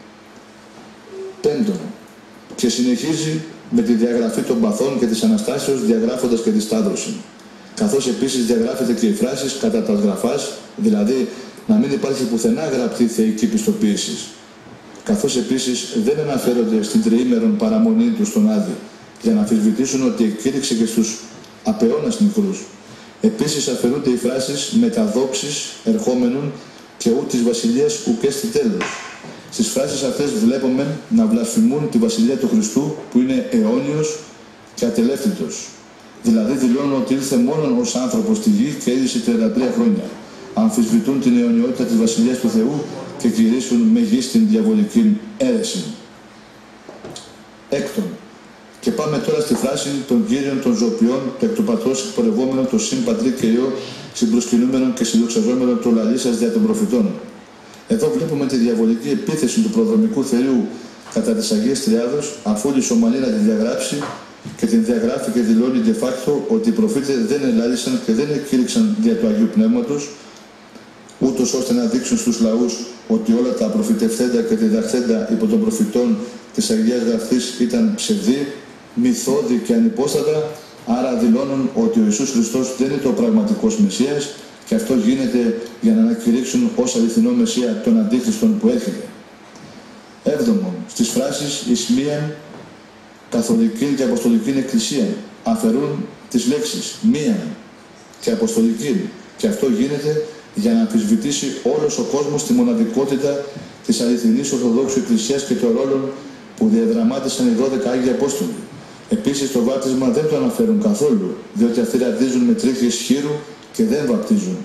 Πέμπτον, και συνεχίζει με τη διαγραφή των παθών και της Αναστάσεως, διαγράφοντας και τη σταύρωση. Καθώς επίσης διαγράφεται και η φράση κατά τα γραφάς, δηλαδή να μην υπάρχει πουθενά γραπτή θεϊκή πιστοποίηση. Καθώς επίσης δεν αναφέρονται στην τριήμερον παραμονή του στον Άδη, για να αμφισβητήσουν ότι εκήρυξε και στους απεώνας μικρούς. Επίσης αφαιρούνται οι φράσεις μεταδόξης ερχόμενων και ου της βασιλείας ουκέστη τέλος. Στις φράσεις αυτές βλέπουμε να βλασφημούν τη βασιλεία του Χριστού που είναι αιώνιος και ατελεύθυτος. Δηλαδή δηλώνουν ότι ήλθε μόνον ως άνθρωπος στη γη και έζησε τριάντα τρία χρόνια. Αμφισβητούν την αιωνιότητα της βασιλείας του Θεού και κηρύσσουν με γη στην διαβολική αίρεση. Έκτον. Και πάμε τώρα στη φράση των Κύριων των Ζωπιών, το εκ του Πατρός εκπορευόμενο, το συν Πατρί και Υιό, συμπροσκυνούμενον και συντοξαζόμενο το λαλή σας δια των προφητών. Εδώ βλέπουμε τη διαβολική επίθεση του προδρομικού θείου κατά της Αγίας Τριάδος, αφού λησομανεί να τη διαγράψει και την διαγράφει και δηλώνει de facto ότι οι προφήτες δεν ελάλησαν και δεν εκήρυξαν δια του Αγίου Πνεύματος, ούτως ώστε να δείξουν στους λαούς ότι όλα τα προφητευθέντα και διδαχθέντα υπό των προφητών της Αγίας Γραφής ήταν ψευδή, μυθώδη και ανυπόστατα, άρα δηλώνουν ότι ο Ιησούς Χριστός δεν είναι το πραγματικός Μεσσίας και αυτό γίνεται για να ανακηρύξουν ως αληθινό Μεσσία τον Αντίχριστον που έρχεται. Έβδομον, στις φράσεις εις μίαν καθολική και αποστολική εκκλησία αφαιρούν τις λέξεις μίαν και αποστολική και αυτό γίνεται για να αμφισβητήσει όλος ο κόσμος τη μοναδικότητα της αληθινής Ορθοδόξου Εκκλησίας και των ρόλων που διαδραμάτισαν οι δώδεκα Άγιοι Απόστολοι. Επίσης το βάπτισμα δεν το αναφέρουν καθόλου, διότι αυτοί ραντίζουν με τρίχες χείρου και δεν βαπτίζουν.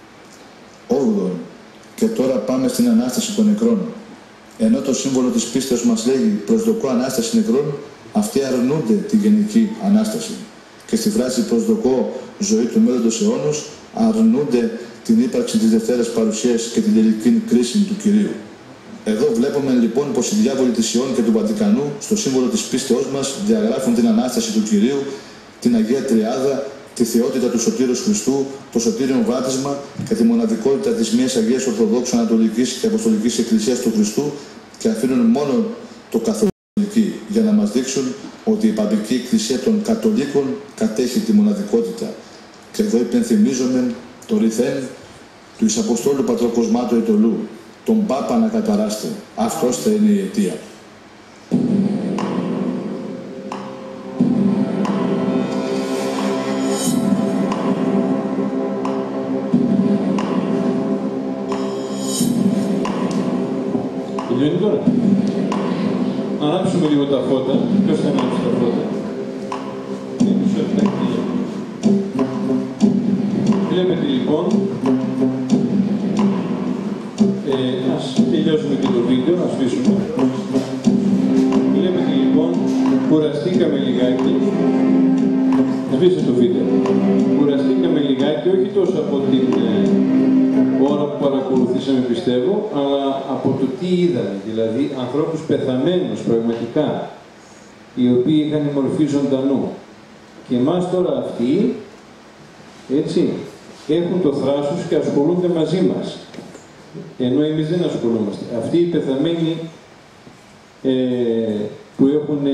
Όγδον, και τώρα πάμε στην Ανάσταση των νεκρών. Ενώ το σύμβολο της πίστεως μας λέγει προσδοκώ Ανάσταση νεκρών, αυτοί αρνούνται τη γενική Ανάσταση. Και στη φράση προσδοκώ ζωή του μέλλοντος αιώνος, αρνούνται την ύπαρξη της Δευτέρας Παρουσίας και την τελική κρίση του Κυρίου. Εδώ βλέπουμε λοιπόν πως οι διάβολοι της Ιών και του Βατικανού στο σύμβολο της πίστεώς μας διαγράφουν την Ανάσταση του Κυρίου, την Αγία Τριάδα, τη θεότητα του Σωτήρους Χριστού, το σωτήριον βάπτισμα και τη μοναδικότητα της μιας Αγίας Ορθοδόξου Ανατολικής και Αποστολικής Εκκλησίας του Χριστού και αφήνουν μόνο το καθολική για να μας δείξουν ότι η παπική Εκκλησία των Κατολίκων κατέχει τη μοναδικότητα. Και εδώ υπενθυμίζομαι το ρηθέν του εις Αποστόλου Πατροκοσμάτου Ετωλού, τον Πάπα να καταράστε, αυτός θα είναι η αιτία. Τελειώνει τώρα. Ανάψουμε λίγο τα φώτα. Ποιος θα ανάψει τα φώτα? Βλέπετε λοιπόν, ε, ας τελειώσουμε και το βίντεο, να σβήσουμε. Βλέπετε λοιπόν, κουραστήκαμε λιγάκι, σβήστε το βίντεο, κουραστήκαμε λιγάκι, όχι τόσο από την ε, ώρα που παρακολουθήσαμε πιστεύω, αλλά από το τι είδαμε, δηλαδή ανθρώπους πεθαμένους πραγματικά, οι οποίοι είχαν η μορφή ζωντανού. Και εμάς τώρα αυτοί, έτσι, έχουν το θράσος και ασχολούνται μαζί μας. Ενώ εμείς δεν ασχολούμαστε. Αυτοί οι πεθαμένοι ε, που έχουν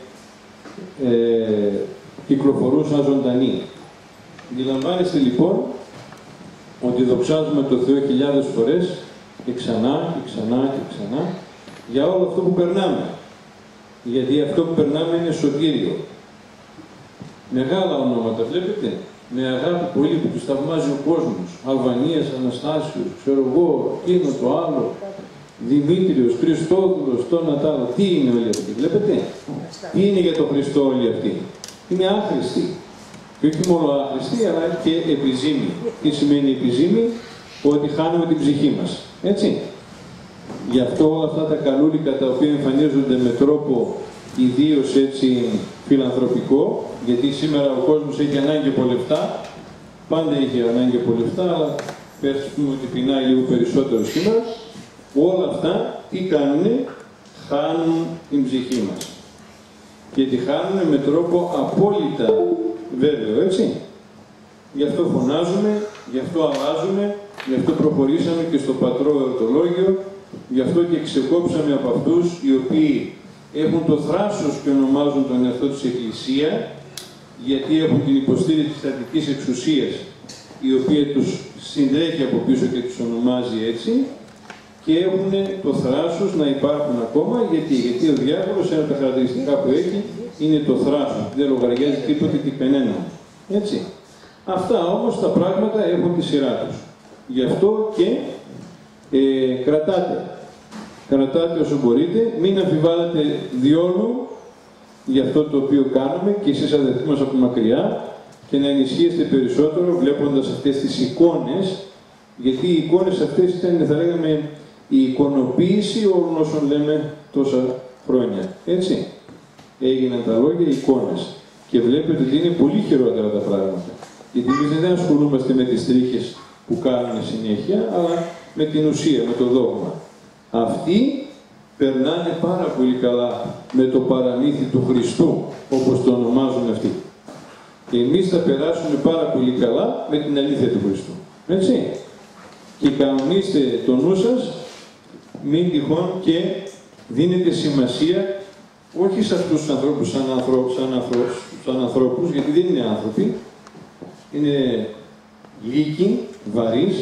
ε, κυκλοφορούν σαν ζωντανοί. Αντιλαμβάνεστε λοιπόν ότι δοξάζουμε το Θεό χιλιάδες φορές και ξανά και ξανά και ξανά για όλο αυτό που περνάμε. Γιατί αυτό που περνάμε είναι σωτήριο. Μεγάλα ονόματα, βλέπετε, με αγάπη πολύ που τους θαυμάζει ο κόσμος. Αλβανίας, Αναστάσιος, ξέρω εγώ, εκείνο το άλλο, Δημήτριος, Χριστόδουλος, το να τ' άλλο. Τι είναι όλοι αυτοί, βλέπετε. Τι είναι για τον Χριστό όλοι αυτοί. Είναι άχρηστοι. Και όχι μόνο άχρηστοι, αλλά και επιζήμοι. Τι σημαίνει επιζήμοι? Ότι χάνουμε την ψυχή μας. Έτσι. Γι' αυτό όλα αυτά τα καλούλικα τα οποία εμφανίζονται με τρόπο ιδίως έτσι φιλανθρωπικό, γιατί σήμερα ο κόσμος έχει ανάγκη από λεφτά, πάντα είχε ανάγκη από λεφτά, αλλά πες πούμε ότι πεινάει λίγο περισσότερο σήμερα, όλα αυτά τι κάνουνε, χάνουν την ψυχή μας. Και τη χάνουνε με τρόπο απόλυτα βέβαιο, έτσι. Γι' αυτό φωνάζουμε, γι' αυτό αλλάζουμε, γι' αυτό προχωρήσαμε και στο πατρό εορτολόγιο, γι' αυτό και ξεκόψαμε από αυτούς οι οποίοι έχουν το θράσος και ονομάζουν τον εαυτό της Εκκλησία, γιατί έχουν την υποστήριξη της Αττικής εξουσίας, η οποία τους συντρέχει από πίσω και τους ονομάζει έτσι, και έχουν το θράσος να υπάρχουν ακόμα, γιατί, γιατί ο διάβολος, ένα από τα χαρακτηριστικά που έχει, είναι το θράσος, δεν λογαριάζει τίποτε τι κανέναν. Έτσι. Αυτά όμως τα πράγματα έχουν τη σειρά τους. Γι' αυτό και ε, κρατάτε. Κρατάτε όσο μπορείτε, μην αμφιβάλλετε διόλου για αυτό το οποίο κάνουμε και εσείς αδερφοί μας από μακριά, και να ενισχύεστε περισσότερο βλέποντας αυτές τις εικόνες, γιατί οι εικόνες αυτές ήταν, θα λέγαμε, η εικονοποίηση όλων όσων λέμε τόσα χρόνια. Έτσι. Έγιναν τα λόγια εικόνες. Και βλέπετε ότι είναι πολύ χειρότερα τα πράγματα. Γιατί εμείς δεν ασχολούμαστε με τις τρίχες που κάνουν συνέχεια, αλλά με την ουσία, με το δόγμα. Αυτοί περνάνε πάρα πολύ καλά με το παραμύθι του Χριστού, όπως το ονομάζουν αυτοί. Και εμείς θα περάσουμε πάρα πολύ καλά με την αλήθεια του Χριστού. Έτσι. Και κανονίστε το νου σας, μην τυχόν και δίνετε σημασία όχι σε αυτούς τους ανθρώπους σαν, ανθρώπους, σαν, ανθρώπους, σαν ανθρώπους, γιατί δεν είναι άνθρωποι, είναι λύκοι, βαρύς,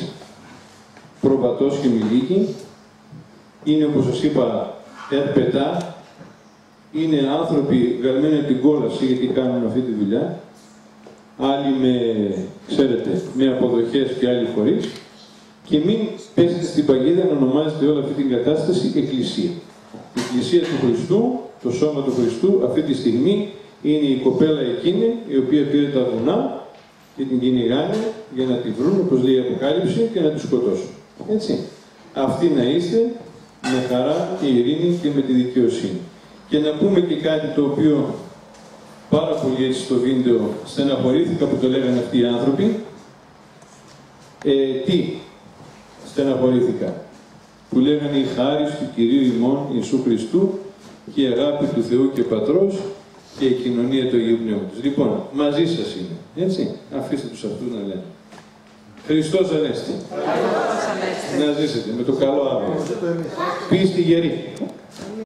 προβατός και μιλίκοι, είναι, όπως σας είπα, ερπετά, είναι άνθρωποι βγαλμένοι από την κόλαση γιατί κάνουν αυτή τη δουλειά, άλλοι με, ξέρετε, με αποδοχές και άλλοι χωρίς, και μην πέσετε στην παγίδα να ονομάζετε όλη αυτή την κατάσταση Εκκλησία. Η Εκκλησία του Χριστού, το σώμα του Χριστού, αυτή τη στιγμή είναι η κοπέλα εκείνη η οποία πήρε τα βουνά και την κυνηγάνε για να τη βρουν, όπως λέει η Αποκάλυψη, και να τη σκοτώσουν. Έτσι. Αυτοί να είστε με χαρά και ειρήνη και με τη δικαιοσύνη. Και να πούμε και κάτι το οποίο πάρα πολύ έτσι στο βίντεο στεναχωρήθηκα που το λέγανε αυτοί οι άνθρωποι. Ε, τι στεναχωρήθηκα? Που λέγανε η χάρις του Κυρίου ημών Ιησού Χριστού και η αγάπη του Θεού και Πατρός και η κοινωνία του Αγίου Πνεύματος. Λοιπόν, μαζί σας είναι. Έτσι. Αφήστε τους αυτούς να λένε. Χριστός Ανέστη. Να ζήσετε με το καλό αύριο. Πίστη γερή.